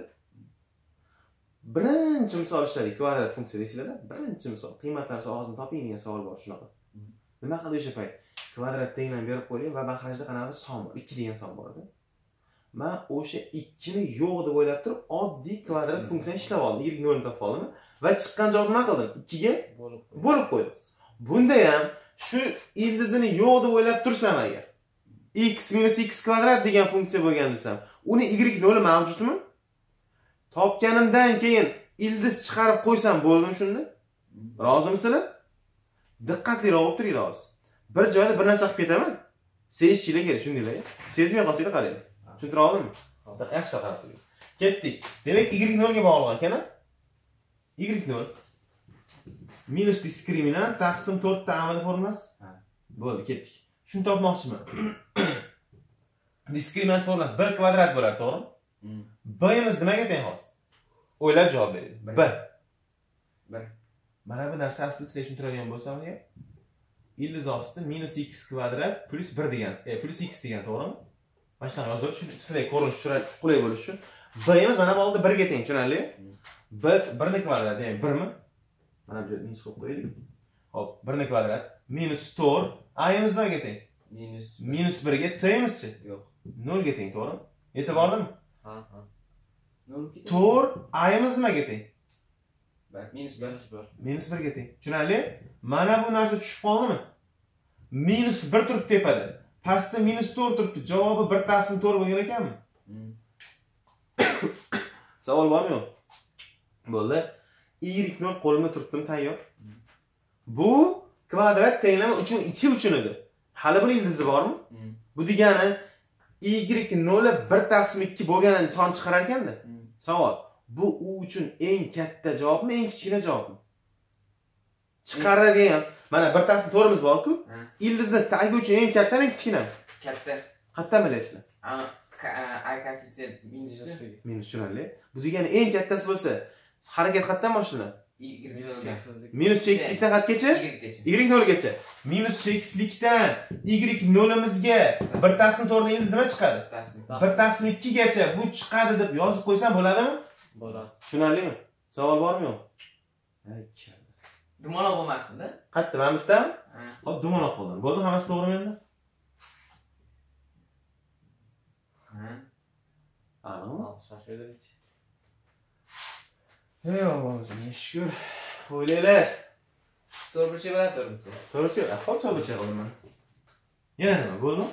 Birinchi misol ishladik, kvadrat funksiya deysizlar-da. Birinchi misol, qiymatlar sohasini toping degan savol bor shunaqa. Nima qildi o'sha payt? Kvadrat tengdan berib qo'ying va bahrajda qanaqadir son bor, 2 degan son bor edi. Men o'sha 2 ni yo'q deb o'ylab turib, oddiy kvadrat funksiyani ishlab oldim, y 0 ni topib oldim va chiqqan javobni nima qildim? 2 ga bo'lib qo'ydim. Bunda ham shu ildizini yo'q deb o'ylab tursam agar, x minus x kvadrat degan funksiya bo'lgan desam, uni y 0 mavjudmi? Topganimdan keyin ildiz chiqarib qo'ysam bo'ldimi shunda? Rozimisizlar? Diqqatliroq bo'lib turinglar hozir. Bir joyda bir narsa qilib ketaman. Sezishinglar kerak, shundaylar. Sezmay qolsanglar qarang. Tushuntira oldimmi? Yaxshi qarab turing. Ketdik. Demak, y0 ga bog'liq ekan-a? y0 minus diskriminant taqsim 4 ta amil formulasi. Bo'ldi, ketdik. Shuni topmoqchiman. Diskriminant formulasi 1 kvadrat bo'ladi, to'g'rimi? B-imiz nimaga teng hozir? O'ylab javob bering. 1. Mana bu narsa aslida sizga tushuntiradigan bo'lsam, ildiz ostida minus x kvadrat plus 1 degan, plus x degan, to'g'rimi? Mana shunday yozib, shuni sizga ko'rinish qulay bo'lish uchun b-imiz mana bu oldi 1 ga teng, tushunarli? B 1 ni kvadrat, ya'ni 1 mi? Mana bu yerda minus qo'yib qo'yaylik. Hop, 1 ni kvadrat minus 4, a-imiz nimaga teng? Minus 1 ga, c-imizchi? Yo'q. 0 ga teng, to'g'rimi? Yetib bordimi? Ha. 4, a-imiz nimaga teng? Minus 1. Minus 1 ga teng. Tushunarli? Mana bu narsa tushib qoldimi? Minus 1 turibdi tepada. Pastda minus 4 turibdi. Javobi 1 taqsim 4 bo'lgan ekanmi? Savol bormi yo'q? Bo'ldi. Y0 qo'limda turibdim, tayyor. Bu kvadrat tenglama uchun ichi uchun edi. Hali bir ildizi bormi? Bu degani y0 1 taqsim 2 bo'lganini son chiqarar ekanda. Savol: bu u uchun eng katta javobmi, eng kichkina javobmi? Chiqaradigan mana 1 taqsim 4imiz bor-ku. Ildizni tagi uchun eng kattami, eng kichkinami? Katta. Qayerdan bilasizlar? I koeffitsient minus 1. Minus tushunarli. Bu degani eng kattasi bo'lsa, harakat qayerdan boshlanadi? Minus chekislikdan qayergacha? y0gacha. Minus chekislikdan y0imizga 1 taqsim 4 ni ildiz nima chiqadi? 1 taqsim 2 gacha bu chiqadi deb yozib qo'ysam bo'ladimi? Bo'ladi. Tushunarlimi? Savol bormi yo'q? Dumaloq bo'lmasmidi? Qayerda? Mana bu yerda? Hop, dumaloq qoldim. Bo'ldi, hammasi to'g'rimi endi? Alo. Shashildik. Ey Allohim, shukr. O'ylaylar. To'g'richa bo'ladi, to'g'risi. To'g'risi, hop to'g'richa qilaman. Yana nima bo'ldi?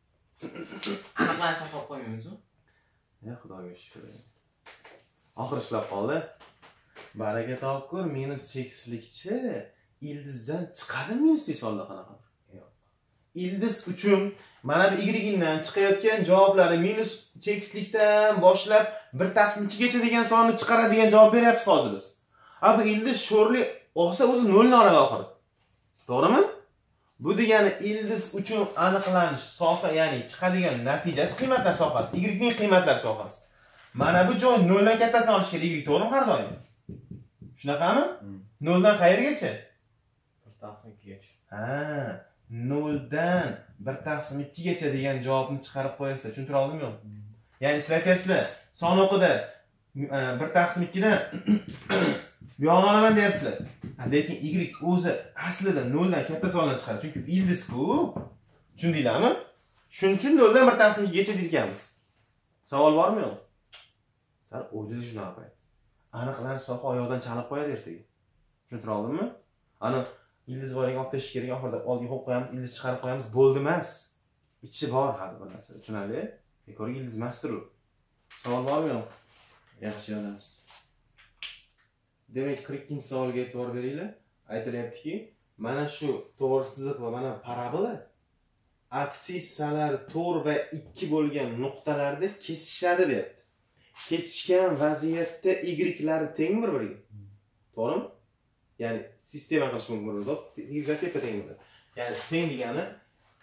Aniqlashni qo'yib qo'ymaymizmi? Ya Xudoga shukr. Oxir ishlab qoldi. Baraka topkur, minus chekislikchi ildizdan chiqadimi minus sonda qanaqa? Yo'q. Ildiz uchun mana bu y-dan chiqayotgan javoblari minus chekislikdan boshlab 1 taqsim 2 gacha degan sonni chiqaradigan javob beryapsiz hozir biz. Bu ildiz sho'rli olsa o'zi 0 ni oladi oxiri. To'g'rimi? Bu degani ildiz uchun aniqlanish soha, ya'ni chiqadigan natijasi qiymatlar sohasi, y ning qiymatlar sohasi. Mana bu joy 0 dan kattasini olish kerak, y to'g'rimi har doim? Shunaqami? 0 dan qayergacha? 1 taqsim 2 gacha. Ha, 0 dan 1 taqsim 2 gacha degan javobni chiqarib qo'yasizlar. Tushuntira oldimmi yo'q? Ya'ni sizlar aytyapsizlar, son o'qida 1 taqsim 2 dan bu yo'qni olaman deyapsizlar. Lekin y o'zi aslida 0 dan katta sonlarni chiqaradi. Chunki ildiz-ku. Tushundinglarmi? Shuning uchun 0 dan 1 taqsim 2 gacha deyotganmiz. Savol bormi yo'q? Sal o'ylaysiz shunaqa. Aniqlanish soha oyoqdan chalib qo'yadi ertaga. Tushuntira oldimmi? Ana ildiz boriga olib tashish kerak, oxirida oldiga qo'yib qo'yamiz, ildiz chiqarib qo'yamiz, bo'ldi emas. Ichi bor hali bir narsa. Tushunarli? Bekorga ildiz emasdir u. Savol bormi yo'q? Yaxshi yozamiz. Demak, 42-savolga e'tibor beringlar. Aytilyaptiki, mana shu to'g'ri chiziq va mana parabola absissalar 4 va 2 bo'lgan nuqtalarda kesishadi deyapti. Kesishgan vaziyatda y-lari teng bir-biriga. To'g'rimi? Ya'ni sistema qilish mumkin bo'ladi. Y tepa teng bo'ladi. Ya'ni teng degani k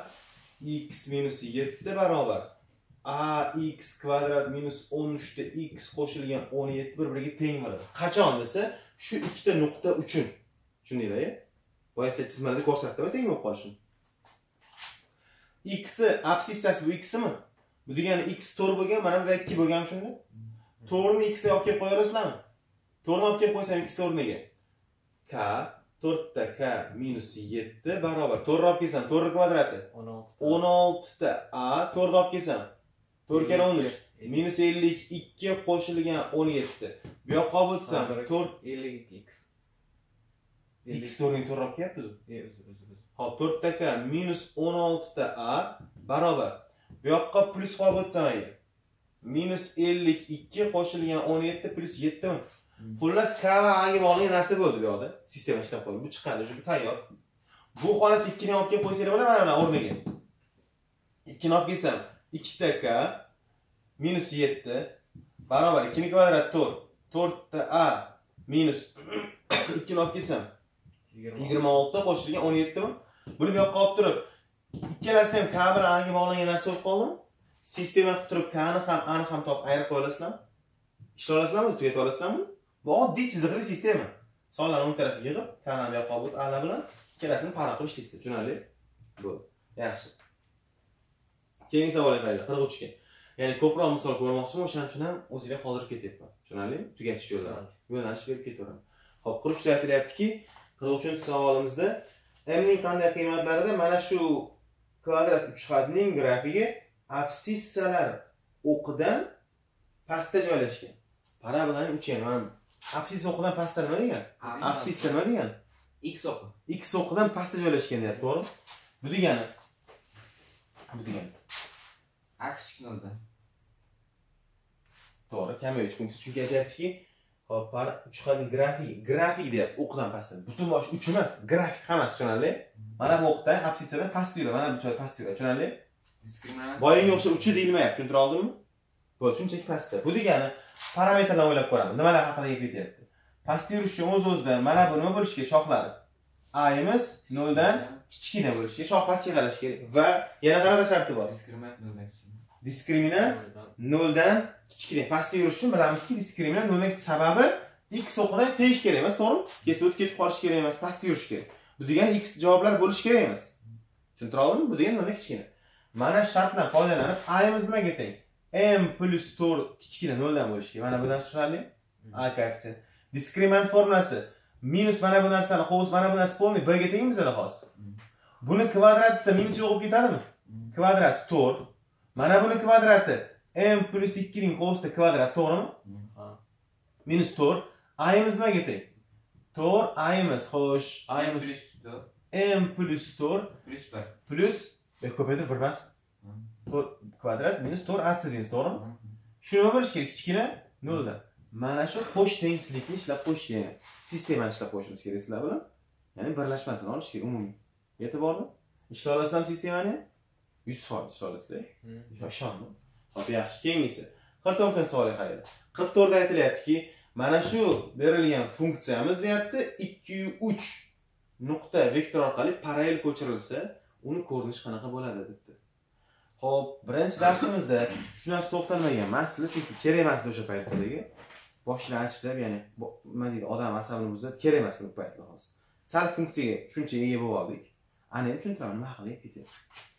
x minus 7 barobar ax kvadrat minus 13 ta x qo'shilgan 17 bir-biriga teng bo'ladi. Qachon desa, shu ikkita nuqta uchun. Tushundinglar-a? Boyasida chizmalarda ko'rsatdim, teng bo'lib qolishini. X absissasi bu xmi? Bu degani x 4 bo'lgan, mana bu 2 bo'lgan shunda. 4 ni x ga olib kelib qo'ya olasizlarmi? 4 ni olib kelib qo'ysam x o'rniga k 4 ta k minus 7 barobar 4 olib kelsam 4 kvadrati 16 ta a 4 olib kelsam 4 kere 13 minus 52 qo'shilgan 17. Bu yoqqa olib o'tsam 4 52x. x o'rniga 4 olib kelyapmiz. Hop, 4 ta k minus 16 ta a barobar bu yoqqa plus olib o'tsam agar minus 52 qo'shilgan 17 plus 7 mi? Xullas k va a ga bog'liq narsa bo'ldi bu yoqda. Sistema ishlab qoldi. Bu chiqadi, shu tayyor. Bu holat 2 ni olib kelib qo'ysanglar bo'ladi mana o'rniga. 2 ni olib kelsam 2 ta k minus 7 barobar 2 ning kvadrati 4. 4 ta a minus 2 ni olib kelsam 26 qo'shilgan 17 mi? Buni bu yoqqa olib turib, ikkalasida ham k bilan a ga bog'langan narsa bo'lib qoldimi? Sistema qilib turib k ni ham a ni ham topib ayirib qo'ya olasizlarmi? Ishlay olasizlarmi? Tugata olasizlarmi? Bu oddiy chiziqli sistema. Sonlarni o'ng tarafiga yig'ib, k ni bu yoqqa olib a bilan ikkalasini para qilib ishlaysizlar. Tushunarli? Bo'ldi. Yaxshi. Keyingi savolga qaraylik, 43 ga. Ya'ni ko'proq misol ko'rmoqchiman, o'shaning uchun ham o'zingizga qoldirib ketyapman. Tushunarlimi? Tugatish yo'llari. Yo'nalish berib ketaman. Xo'p, 43 da aytilyaptiki, 43-savolimizda m ning qanday qiymatlarida mana shu kvadrat uchxatning grafigi absissalar o'qidan pastda joylashgan. Parabolani uchi, mana absissa o'qidan pastda nima degan? Absissa nima degan? X o'qi. X o'qidan pastda joylashgan deyapti, to'g'rimi? Bu degani Aks noldan. to'g'ri, kamayuvchi funksiya. Chunki aytyaptiki, hop, para uchxatning grafik deyapti, o'qidan pastda. Butun bosh uch emas, grafik hammasi, tushunarli? Mana bu o'qda absissadan pastda yuradi, mana bu joyda pastda yuradi, tushunarli? Diskriminant. Boyinga o'xshab uchi deyilmayapti, tushuntira oldimmi? Bu shunchaki pastda. Bu degani parametrlarni o'ylab ko'ramiz. Nimalar haqida gap ketyapti? Pastda yurish uchun o'z-o'zidan mana bu nima bo'lishi kerak, shoxlari. A'imiz 0 dan kichkina bo'lishi, shox pastga qarash kerak va yana qanaqa sharti bor? Diskriminant 0 dan kichkina. Diskriminant 0 dan kichkina. Pastda yurish uchun bilamizki, diskriminant 0 dan sababi x o'qidan tegish kerak emas, to'g'rimi? Kesib o'tib ketib qolish kerak emas, pastda yurish kerak. Bu degani x javoblar bo'lish kerak emas. Tushuntira oldimmi? Bu degani 0 dan kichkina. Mana shartdan foydalanib, a'imiz nimaga teng? m plus 4 kichkina 0 dan bo'lishi kerak. Mana bu narsa tushunarli? A koeffitsient. Diskriminant formulasi minus mana bu narsani qo'shib, mana bu narsa polniy b ga tengmi bizda hozir? Buni kvadrati esa minus yo'q bo'lib ketadimi? Kvadrati 4. Mana buni kvadrati m plus 2 ning qo'shdi kvadrat, to'g'rimi? Minus 4. A'imiz nimaga teng? 4 a'imiz, xo'sh, a'imiz m plus 4 plus ko'paytirib 1 emas. 4 kvadrat minus 4 ac deymiz, to'g'rimi? Shuni nima bo'lishi kerak? Kichkina 0 dan. Mana shu qo'sh tengsizlikni ishlab qo'yish kerak. Sistemani ishlab qo'yishimiz kerak sizlar bilan. Ya'ni birlashmasini olish kerak umumiy. Yetib bordi? Ishlay olasizmi sistemani? 100% ishlay olasizlar. Ishondim. Xo'p, yaxshi. Keyingisi 44-savolga qaraylik. 44 da aytilyaptiki, mana shu berilgan funksiyamiz deyapti 2-3 nuqta vektor orqali parallel ko'chirilsa, uni ko'rinishi qanaqa bo'ladi debdi. Xo'p, birinchi darsimizda shu narsa to'xtalmagan masala, chunki kerak emas o'sha payt bizga. Boshlashda, ya'ni nima deydi, odam asabini buzib, kerak emas bu paytlar hozir. Sal funksiyaga shuncha ega bo'lib oldik. Ana ham tushuntiraman, nima haqida gap ketyapti.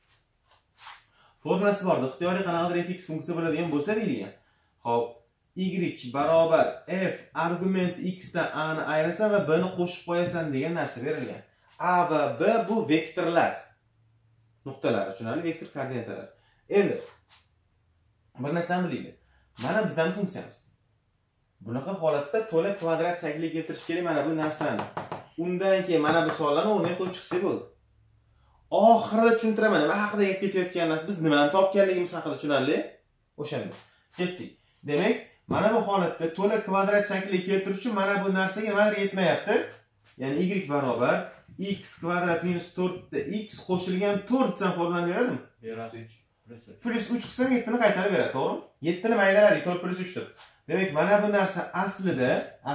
Formulasi bor, ixtiyoriy qanaqadir fx funksiya bo'ladigan bo'lsa deyilgan. Xo'p, y barobar f argument x dan a ni ayirasan va b ni qo'shib qo'yasan degan narsa berilgan. A va b bu vektorlar. Nuqtalar, tushunarli, vektor koordinatalar. Endi bir narsani bilaylik. Mana bizning funksiyamiz. Bunaqa holatda to'la kvadrat shakliga keltirish kerak mana bu narsani. Undan keyin mana bu savollarni o'rniga qo'yib chiqsak bo'ldi. Oxirida tushuntiraman, nima haqida gap ketayotganimiz, biz nimani topganligimiz haqida tushunarli? O'shanda. Ketdik. Demak, mana bu holatda to'la kvadrat shakliga keltirish uchun mana bu narsaga nimadir yetmayapti. Ya'ni y barobar x kvadrat minus 4 da x qo'shilgan 4 desam formulani beradimi? Beradi. Plus 3 qilsam 7 ni qaytarib beradi, to'g'rimi? 7 ni maydaladik, 4 plus 3 deb. Demak, mana bu narsa aslida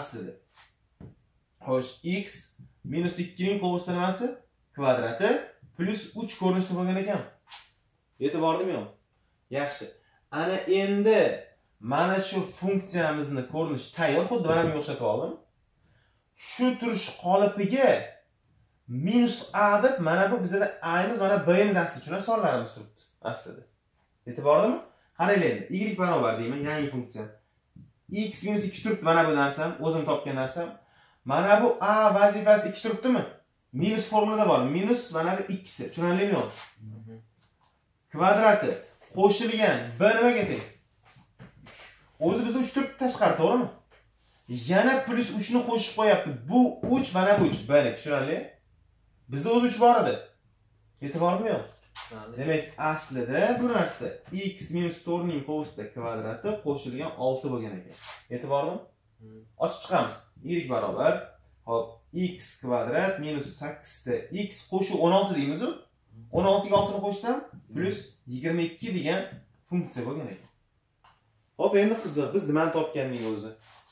xo'sh, x minus 2 ning qo'shdi nimasi? Kvadrati plus 3 ko'rinishda bo'lgan ekan. Yetib bordimi yo'q? Yaxshi. Ana endi mana shu funksiyamizni ko'rinishi tayyor, xuddi mana bunga o'xshatib oldim. Shu turish qolipiga minus a deb mana bu bizda a'imiz, mana b'imiz asli tushunlar sonlarimiz turibdi aslida. Yetib bordimi? Qaraylik, y barobar deyman, yangi funksiya. X minus 2 turibdi mana bu narsam, o'zim topgan narsam. Mana bu a vazifasi 2 turibdimi? Minus formulada bor. Minus mana bu x. Tushunarlimi yo'q? Kvadrati qo'shilgan b nimaga teng? O'zi bizda 3 turibdi tashqari, to'g'rimi? Yana plus 3 ni qo'shib qo'yapti. Bu 3 mana bu 3 b. Tushunarli? Bizda o'zi 3 bor edi. Yetib bordimi yo'q? Demak, aslida bu narsa x minus 4 ning qo'shdi kvadrati qo'shilgan 6 bo'lgan ekan. Yetib bordim? Ochib chiqamiz. Y barobar hop x kvadrat minus 8 da x qo'shuv 16 deymiz-ku. 16 ga 6 ni qo'shsam plus 22 degan funksiya bo'lgan ekan. Hop, endi qiziq, biz nimani topgandik o'zi?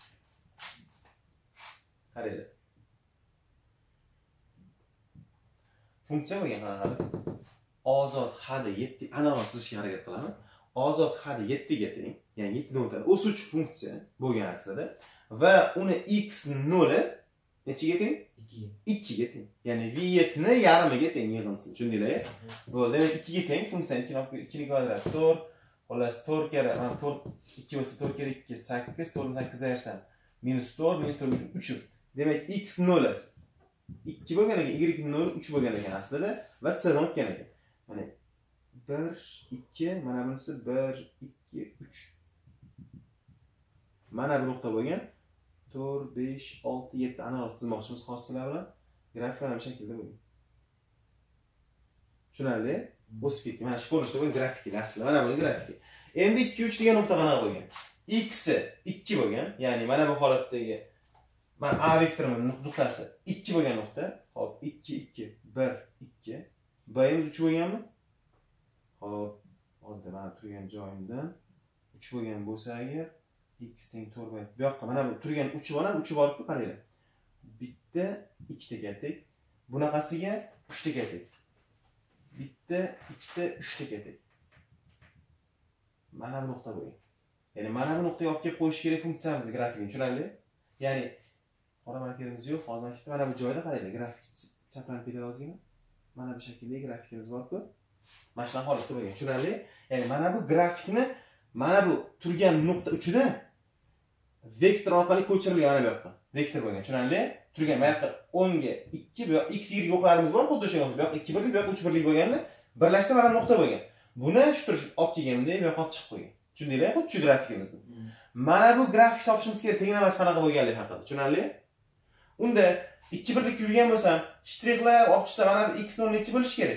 Qaranglar. Funksiya bo'lgan qanaqa? Ozod hadi 7 aniqroq chizishga harakat qilaman. Ozod hadi 7 ga teng, ya'ni 7 dan o'tadi. O'suvchi funksiya bo'lgan aslida va uni x0 nechiga teng? 2 ga teng. Ya'ni v7 ni yarmiga teng yig'insin. Tushundinglar? Bo'ldi. Demak 2 ga teng funksiyani 2 ni kvadrat 4, xullas 4 kere, mana 4 2 bo'lsa 4 kere 2 8, 4 ni 8 ga ayrsam -4 3. Demak x0 2 bo'lgan ekan, y0 3 bo'lgan ekan aslida va c dan o'tgan ekan. Mana 1 2, mana bunisi 1 2 3. Mana bu nuqta bo'lgan 4 5 6 7 aniqroq chizmoqchimiz xossizlar bilan grafiklar bu shaklda bo'lgan. Tushunarli? O'sib ketgan. Mana shu ko'rinishda bo'lgan grafik aslida. Mana bu grafik. Endi 2 3 degan nuqta qanaqa bo'lgan? X 2 bo'lgan, ya'ni mana bu holatdagi mana A vektorining nuqtasi 2 bo'lgan nuqta. Hop, 2 2 1 2. B-imiz 3 bo'lganmi? Hop, hozir mana turgan joyimdan 3 bo'lgan bo'lsa agar x teng 4 bo'yat. Bu yoqqa mana bu turgan 3 bor, 3 bor-ku, qaranglar. Bitta 2 taga teng. Bunaqasiga 3 taga teng. Bitta 2 ta 3 taga teng. Mana bu nuqta bo'lgan. Ya'ni mana bu nuqtaga olib kelib qo'yish kerak funksiyamizni grafikini, tushunarli? Ya'ni qora markerimiz yo'q, hozir mana bu joyda qaranglar, grafik chaplanib ketadi ozgina. Mana bu shaklda grafikimiz bor-ku. Mana shu holatda bo'lgan, tushunarli? Ya'ni mana bu grafikni mana bu turgan nuqta uchida vektor orqali ko'chirilgan mana bu yoqqa. Vektor bo'lgan, tushunarli? Turgan bu yoqqa 10 ga 2, bu yoq x y yo'qlarimiz bor, xuddi o'sha yoqda. Bu yoq 2 birlik, bu yoq 3 birlik bo'lganda birlashtirib mana nuqta bo'lgan. Buni shu turish olib kelganda bu yoqqa olib chiqib qo'ygan. Tushundinglar? Xuddi shu grafikimizni. Mana bu grafik topishimiz kerak, tenglamasi qanaqa bo'lganligi haqida, tushunarli? Unda 2 birlik yurgan bo'lsam, shtrixlar olib chiqsa mana bu x0 necha bo'lishi kerak?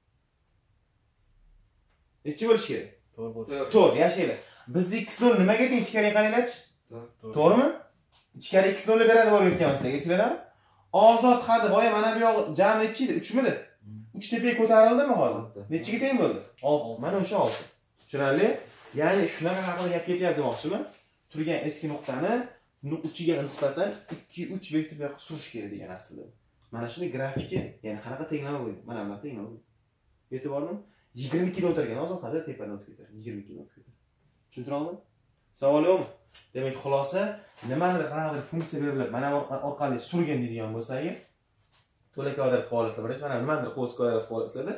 Necha bo'lishi kerak? 4 bo'ldi. 4, yashaylar. Bizda x0 nimaga teng ichkariga qaranglarchi? To'g'rimi? Ichkari x0 beradi bo'lib o'tganmiz, esinglarmi? Ozod hadi boya mana bu yoq jami necha edi? 3 midi? 3 tepaga ko'tarildimi hozir? Nechaga teng bo'ldi? 6. Mana o'sha 6. Tushunarli? Ya'ni shunaqa haqida gap ketyapti demoqchiman. Turgan eski nuqtani uchiga nisbatan 2-3 vektor yoqqa surish kerak degan aslida. Mana shuni grafiki, ya'ni qanaqa tenglama bo'ldi? Mana bunday tenglama bo'ldi. E'tiborni 22 da o'tirgan, hozir qadar tepadan o'tib ketadi. 22 da o'tib ketadi. Tushuntira oldim? Savol yo'qmi? Demak, xulosa nimanidir qanaqadir funksiya berilib, mana orqali surgan deydigan bo'lsa agar to'la kvadrat qilib olasizlar, birinchi mana nimadir qo'z kvadrat qilib olasizlar-da.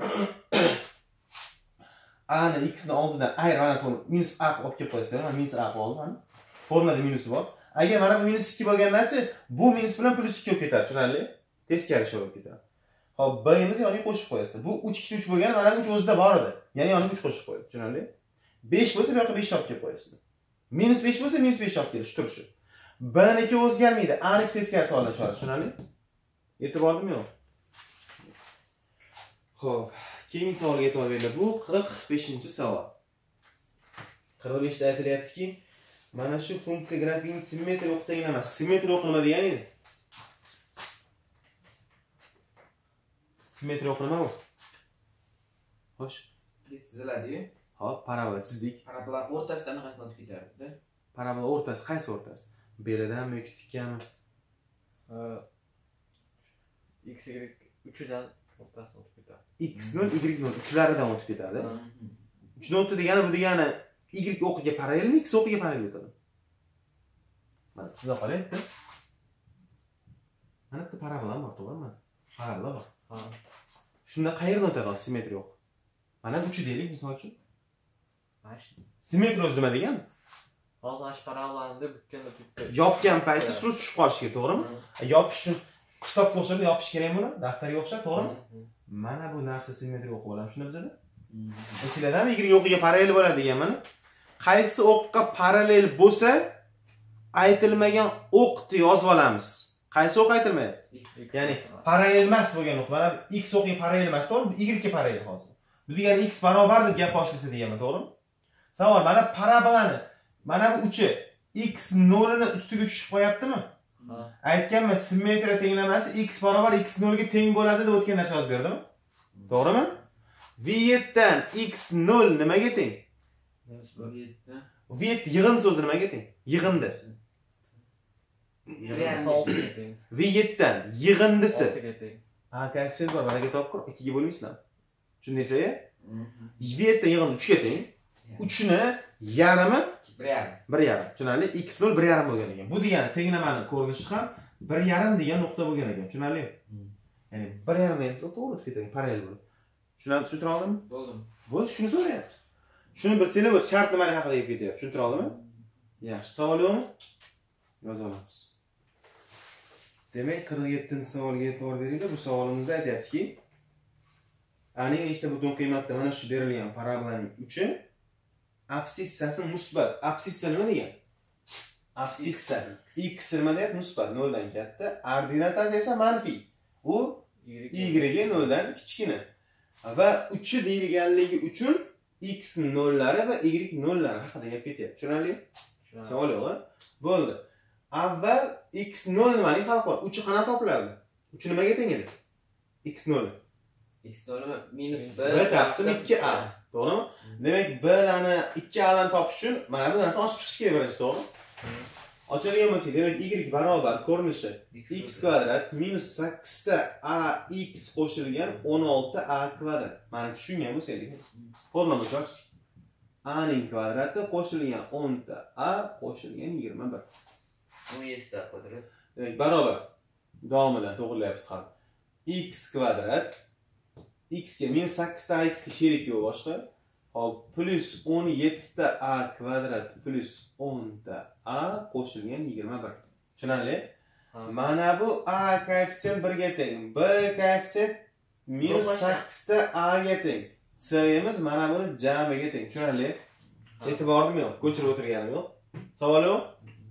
A ni x ni oldidan ayr mana bu minus a olib kelib qo'yasizlar. Mana minus a qoldi mana. Formulada minusi bor. Agar mana bu minus 2 bo'lgandan-chi, bu minus bilan plus 2 bo'lib ketadi, tushunarli? Teskari bo'lib ketadi. Hop, b-imizni yoniga qo'shib qo'yasizlar. Bu 3 2 3 bo'lgani mana bu 3 o'zida bor edi. Ya'ni yoniga 3 qo'shib qo'ydi, tushunarli? 5 bo'lsa bu yoqqa 5 olib kelib qo'yasizlar. Minus 5 bo'lsa minus 5 olib kelish turishi. B-niki o'zgarmaydi, a-niki teskari solib chiqadi, tushunarli? E'tiborlimi yo'q? Xo'p, keyingi savolga e'tibor beringlar. Bu 45-savol. 45 da aytilyaptiki, mana shu funksiya grafikining simmetriya o'qitgan emas. Simmetriya o'qi nima degani edi? Simmetriya o'qi nima bu? Xo'sh. Chiziladi-yu. Hop, parabola chizdik. Parabola o'rtasidan qanaqasini o'tib ketardi? Parabola o'rtasi, qaysi o'rtasi? Belidanmi yoki tikkami? X y 3dan o'rtasidan o'tib ketadi. X0, Y0 uchlaridan o'tib ketadi. 3 dan o'tdi degani bu degani Y o'qiga parallelmi, X o'qiga parallel o'tadi? Mana chiza qolyapti. Mana bitta parabola bor, to'g'rimi? Parabola bor. Ha. Shunda qayerdan o'tadi simmetriya o'q? Mana bu uchi deylik, misol uchun. Mana shu. Simmetriya o'zi nima degani? Hozir mana shu parabolani deb bitkanda bitta. Yopgan payti strus tushib qolishi kerak, to'g'rimi? Yopish uchun kitobga o'xshab yopish kerak buni, daftarga o'xshab, to'g'rimi? Mana bu narsa simmetriya o'qi bo'ladi, shunda bizada. Esinglardami, Y o'qiga parallel bo'ladi degan mana. Qaysi o'qqa parallel bo'lsa, aytilmagan o'qni yozib olamiz. Qaysi o'q aytilmayapti? Ya'ni parallel emas bo'lgan o'q. Mana X o'qiga parallel emas, to'g'rimi? Y ga parallel hozir. Bu degani X barobar deb gap boshlasa deganman, to'g'rimi? Savol, mana parabolani mana bu uchi x0 ni ustiga tushib qo'yaptimi? Aytganman, simmetriya tenglamasi x barobar x0 ga teng bo'ladi deb o'tgan narsa yozib berdimi? To'g'rimi? V7 dan x0 nimaga teng? V7 yig'in so'zi nimaga teng? Yig'indi. V7 dan yig'indisi. Ha, koeffitsient bor, baraga topqir, 2 ga bo'lmaysizlar. Tushundingizmi? V7 dan yig'indi 3 ga teng. 3 ni yarimi 1,5. Tushunarli? x0 1,5 bo'lgan ekan. Bu degani tenglamani ko'rinishi ham 1,5 degan nuqta bo'lgan ekan. Tushunarli? Ya'ni 1,5 etsa to'g'ri o'tib ketadi, parallel bo'lib. Tushuntira oldimmi? Bo'ldim. Bo'ldi, shuni so'rayapti. Shuni bilsanglar bu shart nimalar haqida gap ketyapti. Tushuntira oldimmi? Yaxshi, savol yo'qmi? Yoza olamiz. Demak, 47-savolga e'tibor beringlar. Bu savolimizda aytayaptiki, aning ishda butun qiymatda mana shu berilgan parabolaning uchi absissasi musbat. Absissa nima degan? Absissa x nima deyapti? Musbat, 0 dan katta. Ordinatasi esa manfiy. U y ga 0 dan kichkina. Va uchi deyilganligi uchun x nollari va y nollari haqida gap ketyapti. Tushunarli? Savol yo'q. Bo'ldi. Avval x0 nimani hal qil? Uchi qanaqa topilardi? Uchi nimaga teng edi? x0. x0 minus 1 taqsim 2a. To'g'rimi? Demak, b-larni 2a dan topish uchun mana bu narsani ochib chiqish kerak birinchi, to'g'rimi? Ochadigan bo'lsak, demak, y barobar ko'rinishi x kvadrat minus 8 ta ax qo'shilgan 16a kvadrat. Mana tushungan bo'lsangiz, formulani ochdik. A ning kvadrati qo'shilgan 10 ta a qo'shilgan 21. 17 ta kvadrat. Demak, barobar davomidan to'g'rilayapsiz hal. X kvadrat x ga minus 8 ta x ga sherik yo'q boshqa. Hop, plus 17 ta a kvadrat plus 10 ta a qo'shilgan 21. Tushunarli? Mana bu a koeffitsient 1 ga teng, b koeffitsient minus 8 ta a ga teng. C-imiz mana buni jamiga teng. Tushunarli? E'tibormi yo'q? Ko'chirib o'tirganim yo'q. Savol yo'q?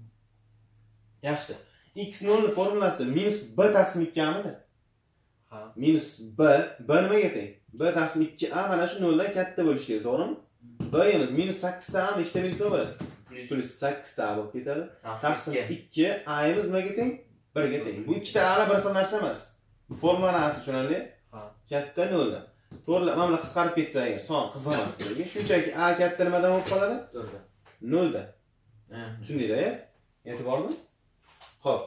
Yaxshi. x0 ning formulasi minus b taqsim 2 amidi? Ha. Minus b nimaga teng? B taqsim 2a mana shu 0 dan katta bo'lishi kerak, to'g'rimi? B-imiz minus 8 ta a, ikkita minus nima bo'ladi? Plus 8 ta bo'lib ketadi. Taqsim 2, a-imiz nimaga teng? 1 ga teng. Bu ikkita a'lar bir xil narsa emas. Bu formulani asli tushunarli? Ha. Katta 0 dan. To'g'ri, mana bular qisqarib ketsa agar son qizg'amas kerak. Shunchaki a katta nimadan bo'lib qoladi? 0 dan. Tushundinglar-a? E'tibormi? Xo'p.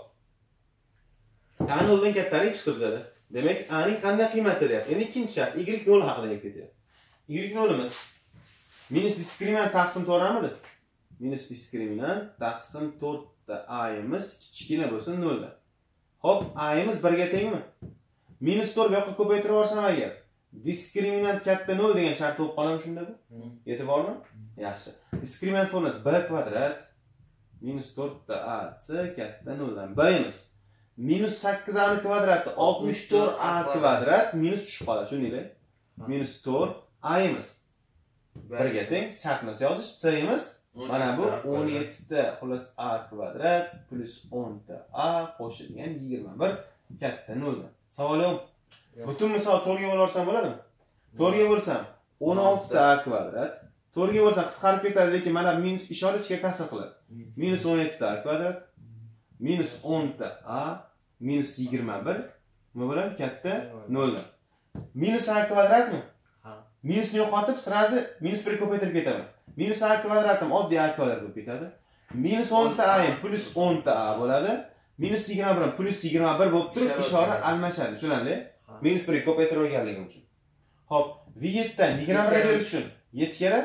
A 0 dan kattalik chiqib bizada. Demak, a ning qanday qiymatda deyapti? Endi ikkinchi shart y 0 haqida gap ketyapti. Y 0imiz minus diskriminant taqsim 4 amidi? Minus diskriminant taqsim 4 ta a-imiz kichkina bo'lsin 0 dan. Xo'p, a-imiz 1 ga tengmi? Minus 4 bu yoqqa ko'paytirib yuborsam agar diskriminant katta 0 degan shart bo'lib qoladi shunda bu. E'tibormi? Yaxshi. Diskriminant formulasi b kvadrat minus 4 ta ac katta 0 dan. B-imiz minus 8a ning kvadrati 64a kvadrat minus tushib qoladi. Tushundinglar? Minus 4 a-imiz 1 ga teng, shartnoma yozish. C-imiz mana bu 17 ta xullas a kvadrat plus 10 ta a qo'shilgan 21 katta 0 dan. Savol yo'q? Butun misol 4 ga bo'larsam bo'ladimi? 4 ga bo'lsam 16 ta a kvadrat. 4 ga bo'lsam qisqarib ketadi, lekin mana minus ishora ichga ta'sir qiladi. Minus 17 ta a kvadrat minus 10 ta a minus 21 nima bo'ladi? Katta 0 dan. Minus a kvadratmi? Ha. Minusni yo'qotib, sirazi minus 1 ko'paytirib ketaman. Minus a kvadratim oddiy a kvadrat bo'lib ketadi. Minus 10 ta a plus 10 ta a bo'ladi. Minus 21 plus 21 bo'lib turib, ishora almashadi. Tushunarli? Minus 1 ko'paytirib olganligim uchun. Xo'p, V7 dan 21 berish uchun 7 kere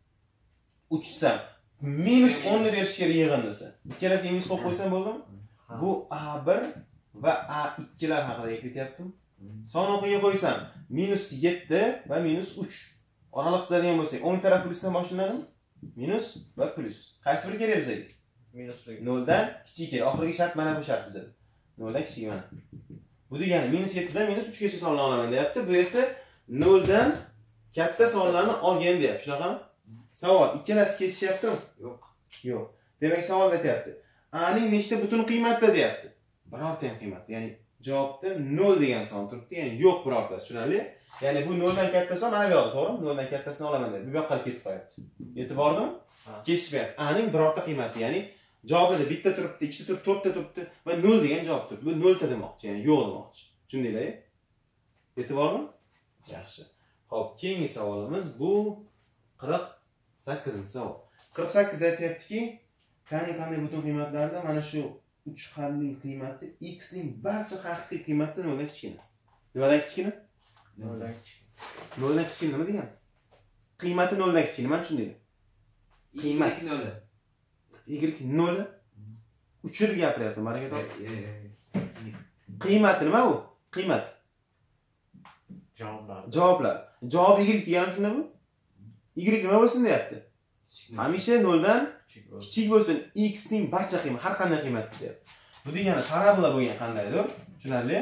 3 sam. Minus 10 ni berish kerak yig'indisi. Ikkalasiga minus qo'yib qo'ysam bo'ldimi? Bu A1 va A2 lar haqida gap ketyaptimi? Son o'qiga qo'ysam minus 7 va minus 3. Oraliq chizadigan bo'lsak, o'ng taraf plusdan boshlanadimi? Minus va plus. Qaysi biri kerak bizga? Minus 0 dan kichik kerak. Oxirgi shart mana bu shart bizada. 0 dan kichik mana. Bu degani minus 7 dan minus 3 gacha sonlarni olaman deyapti. Bu esa 0 dan katta sonlarni olgan deyapti. Shunaqami? Savol, ikkalasi kesishyaptimi? Yo'q. Yo'q. Demak, savol aytayapti. A ning nechta butun qiymatda deyapti. Birorta ham qiymat. Ya'ni javobda 0 degan son turibdi. Ya'ni yo'q birortasi. Tushunarli? Ya'ni bu 0 dan katta son mana bu yoqda, to'g'rimi? 0 dan kattasini olaman deb. Bu yoqqa ketib qo'yapti. E'tibordimi? Kesishmayapti. A ning birorta qiymati, ya'ni javobida bitta turibdi, ikkita turibdi, to'rtta turibdi va 0 degan javob turibdi. Bu 0 ta demoqchi, ya'ni yo'q demoqchi. Tushundinglar? E'tibormi? Yaxshi. Xo'p, keyingi savolimiz bu 48-savol. 48 aytayaptiki, qani qanday butun qiymatlarda mana shu 3 xilning qiymati x ning barcha haqiqiy qiymatidan 0 dan kichkina. Nimadan kichkina? 0 dan kichkina. 0 dan kichkina nima degani? Qiymati 0 dan kichkina, mana tushundingmi? Qiymat 0. y 0 uchirib gapiryapman, baraka top. Qiymati nima bu? Qiymat. Javoblar. Javoblar. Javob y degani shunda bu? Y nima bo'lsin deyapti? Hamisha 0 dan kichik bo'lsin x ning barcha qiymat, har qanday qiymat deyapti. Bu degani parabola bo'lgan qandaydir? Tushunarli?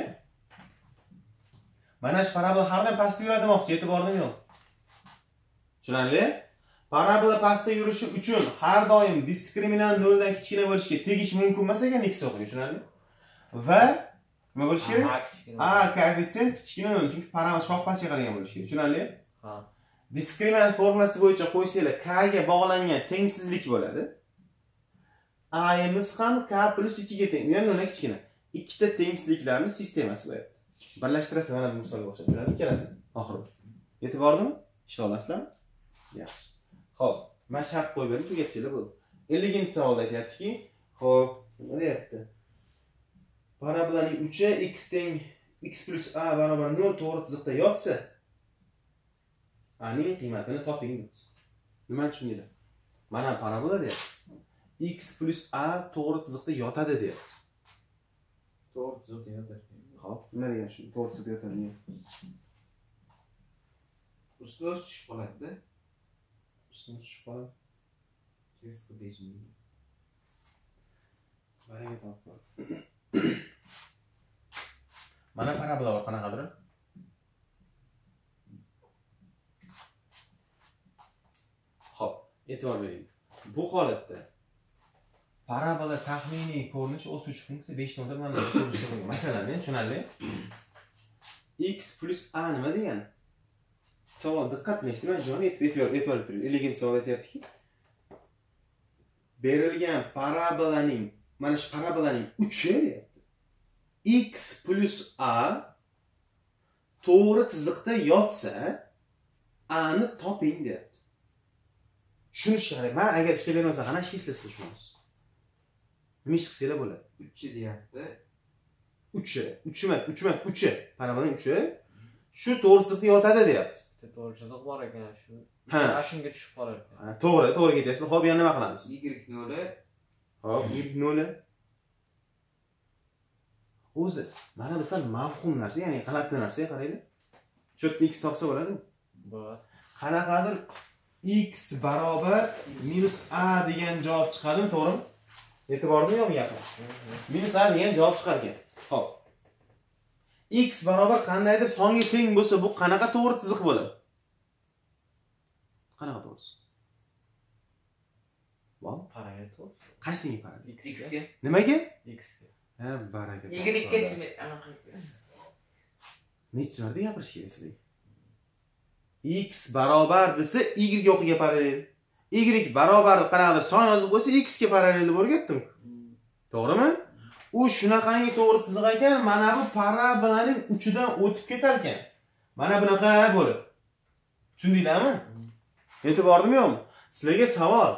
Mana shu parabola har doim pastda yuradi demoqchi, e'tibordim yo'q. Tushunarli? Parabola pastda yurishi uchun har doim diskriminant 0 dan kichkina bo'lishiga tegish mumkin emas ekan x o'qiga, tushunarli? Va nima bo'lishi kerak? A koeffitsient kichkina 0, chunki parabola shoh pastga qaragan bo'lishi kerak, tushunarli? Ha. Diskriminant formulasi bo'yicha qo'ysanglar, k ga bog'langan tengsizlik bo'ladi. A'imiz ham k plus 2 ga teng, u ham 0 dan kichkina. Ikkita tengsizliklarning sistemasi bo'lyapti. Birlashtirasiz mana bu misolga o'xshab turadi, ikkalasi oxirida. E'tibordimi? Ishla olasizlarmi? Yaxshi. Xo'p, men shart qo'yib bering, tugatsanglar bo'ldi. 50-savolda aytayaptiki, xo'p, nima deyapti? Parabolaning uchi x teng x plus a barobar 0 to'g'ri chiziqda yotsa, a ning qiymatini toping deymiz. Nima tushundinglar? Mana parabola deyapti. X plus a to'g'ri chiziqda yotadi deyapti. To'g'ri chiziqda yotadi. Xo'p, nima degan shu? To'g'ri chiziqda yotadi. Ustma tushib qoladi-da. Ustma tushib qoladi. Chiziqda deyishim. Baraka topib. Mana parabola bor, qanaqadir? Xo'p, e'tibor bering. Bu holatda parabola taxminiy ko'rinishi o'suvchi funksiya 5 nokta mana bu ko'rinishga qo'ygan. Masalan, tushunarli? X plus a nima degani? Savol diqqat bilan eshitmang, jon, e'tibor bering. 50-savolda aytayaptiki, berilgan parabolaning, mana shu parabolaning uchi deyapti. X plus a to'g'ri chiziqda yotsa, a ni toping deyapti. Tushunishga qarang. Men agar ishlab bermasa, qana ish islasizlar tushunasiz. Nima ish qilsanglar bo'ladi? 3 deyapti. 3 parabolaning uchi shu to'g'ri chiziqda yotadi deyapti. To'g'ri chiziq bor ekan shu. Ha, shunga tushib qolar ekan. Ha, to'g'ri ketyapsiz. Xo'p, yana nima qilamiz? Y 0. Xo'p, y 0. O'zi, mana bizlar mavhum narsa, ya'ni g'alati narsaga qaraylik. Shu yerda x topsa bo'ladimi? Bo'ladi. Qanaqadir x barobar minus a degan javob chiqadimi, to'g'rimi? E'tiborni yo'q gapim. Minus a degan javob chiqar ekan. Xo'p. X barobar qandaydir songa teng bo'lsa, bu qanaqa to'g'ri chiziq bo'ladi? Qanaqa to'g'ri? Voy, Paraga to'g'ri. qaysiga paraga? X ga. Nimaga? X ga. Ha, baraka. Y ga simet anaqa. Necha marta gapirish kerak sizga? X barobar desa y o'qiga parallel. Y barobar qanaqadir son yozib qo'ysa x ga parallel deb o'rgatdim. To'g'rimi? U shunaqangi to'g'ri chiziq ekan, mana bu parabolaning uchidan o'tib ketar ekan. Mana bunaqa bo'lib. Tushundinglarmi? E'tibordimi yo'qmi? Sizlarga savol.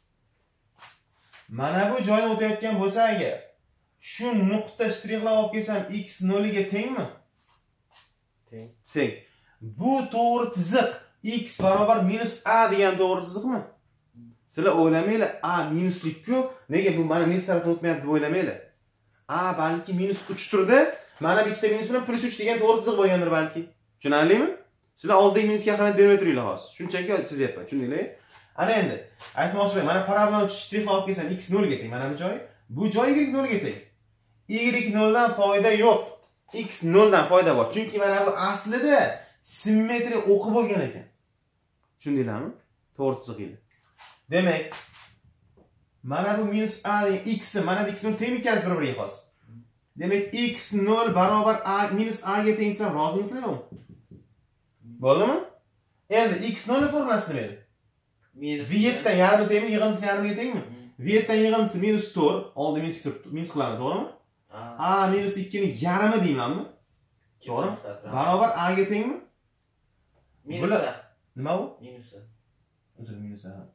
Mana bu joydan o'tayotgan bo'lsa agar, shu nuqta shtrixlab olib kelsam x 0 ga tengmi? Teng. Bu to'g'ri chiziq x barobar minus a degan to'g'ri chiziqmi? Sizlar o'ylamanglar, a minuslik-ku, nega bu mana minus tarafga o'tmayapti deb o'ylamanglar. A balki minus 3 turdi, mana bu ikkita minus bilan plus 3 degan to'g'ri chiziq bo'lgandir balki. Tushunarlimi? Sizlar oldagi minusga ahamiyat bermay turinglar hozir. Shunchaki chizyapman, tushundinglar? Ana endi aytmoqchiman, mana parabolani shtrixlab olib kelsam x 0 ga teng, mana bu joy. Bu joy y 0 ga teng. Y 0 dan foyda yo'q. X 0 dan foyda bor. Chunki mana bu aslida simmetriya o'qib bo'lgan ekan. Tushundinglarmi? To'g'ri chiziqlar. Demak, mana bu minus a degan x, mana bu x 0 teng ekansiz bir-biriga xos. Demak, x 0 barobar a minus a ga teng desam, rozimisizlar yo'qmi? Bo'ldimi? Endi x 0 formulasi nima edi? V 7 yarmi tengmi, yig'indisi yarmiga tengmi? V 7 yig'indisi minus 4, oldi minus qilamiz, to'g'rimi? A minus 2 ni yarmi deymanmi? To'g'rimi? Barobar a ga tengmi? Minus. Nima u? Minus. Uzr, minus a.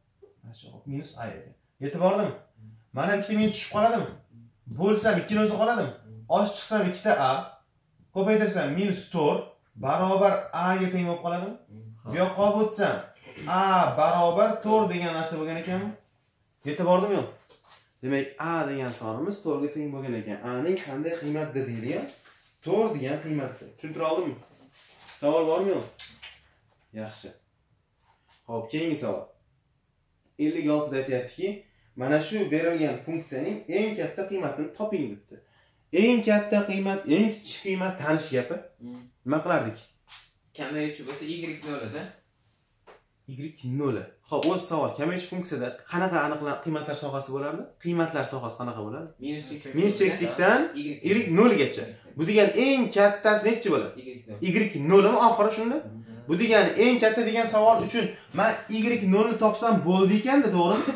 Javob minus a ekan. Yetib bordimi? Mana ikkita minus tushib qoladimi? Bo'lsam 2 o'zi qoladimi? Ochib chiqsam 2 ta a, ko'paytirsam minus 4 barobar a ga teng bo'lib qoladimi? Bu yoqqa olib o'tsam a barobar 4 degan narsa bo'lgan ekanmi? Yetib bordimi yo'q? Demak, a degan sonimiz 4 ga teng bo'lgan ekan. A ning qanday qiymatda deyilgan? 4 degan qiymatda. Tushuntira oldimmi? Savol bormi yo'q? Yaxshi. Xo'p, keyingi savol. 56 da aytayaptiki, mana shu berilgan funksiyaning eng katta qiymatini toping debdi. Eng katta qiymat, eng kichik qiymat tanish gapi. Nima qilardik? Kamayuvchi bo'lsa y 0 da. Y 0. Xo'p, o'z savol. Kamayuvchi funksiyada qanaqa aniqlangan qiymatlar sohasi bo'lardi? Qiymatlar sohasi qanaqa bo'lardi? Minus x'likdan y 0 gacha. Bu degan eng kattasi nechi bo'ladi? Y 0 mi oxiri shunda? Bu degani eng katta degan savol uchun men y 0 ni topsam bo'ldi ekanda, to'g'rimi?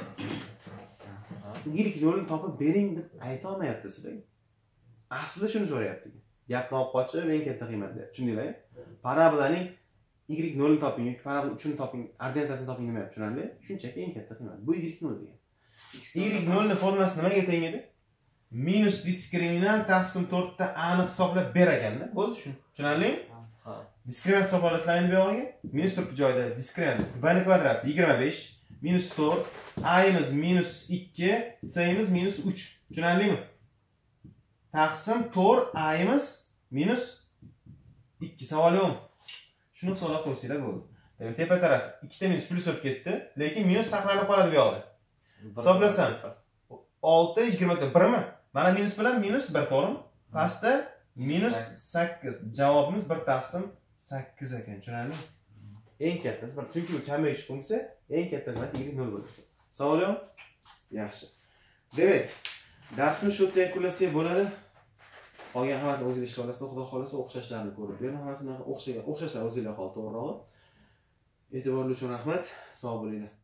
Y 0 ni topib bering deb ayta olmayapti sizlarga. Aslida shuni so'rayapti. Gapni olib qochib eng katta qiymat deyapti. Tushundinglarmi? Parabolaning y 0 ni toping yoki parabola 3 ni toping, ordinetasini toping demayapti, tushunarli? Shunchaki eng katta qiymat. Bu y 0 degan. Y 0 ni formulasi nimaga teng edi? Minus diskriminant taqsim 4 ta a ni hisoblab beraganda, bo'ldi shuni. Tushunarlimi? Diskriminant hisoblasanglar bu yog'iga minus 4 joyda diskriminant b ni kvadrat 25 minus 4 a imiz minus 2 c imiz minus 3. Tushunarlimi? Taqsim 4 a imiz minus 2. Savol yo'qmi? Shuni hisoblab qo'ysanglar bo'ldi. Demak, tepa taraf 2 ta minus plus o'tib ketdi, lekin minus saqlanib qoladi bu yoqda. Hisoblasam 6 21 mi? Mana minus bilan minus 1 to'g'rimi? Pastda minus 8. Javobimiz 1 taqsim 8 ekan, tushunarlimi? Eng kattasi bir, chunki bu kamayuvchi funksiya, eng katta qiymat y 0 bo'ladi. Savol yo'q? Yaxshi. Demak, darsimiz shu yerda yakunlasak bo'ladi. Qolgan hammasini o'zingiz ishga olasizlar, xudo xolasa o'xshashlarni ko'rib berdim. Hammasini o'xshashlar o'zingizlar qoldi, to'g'rirog'i. E'tiborli uchun rahmat. Sog' bo'linglar.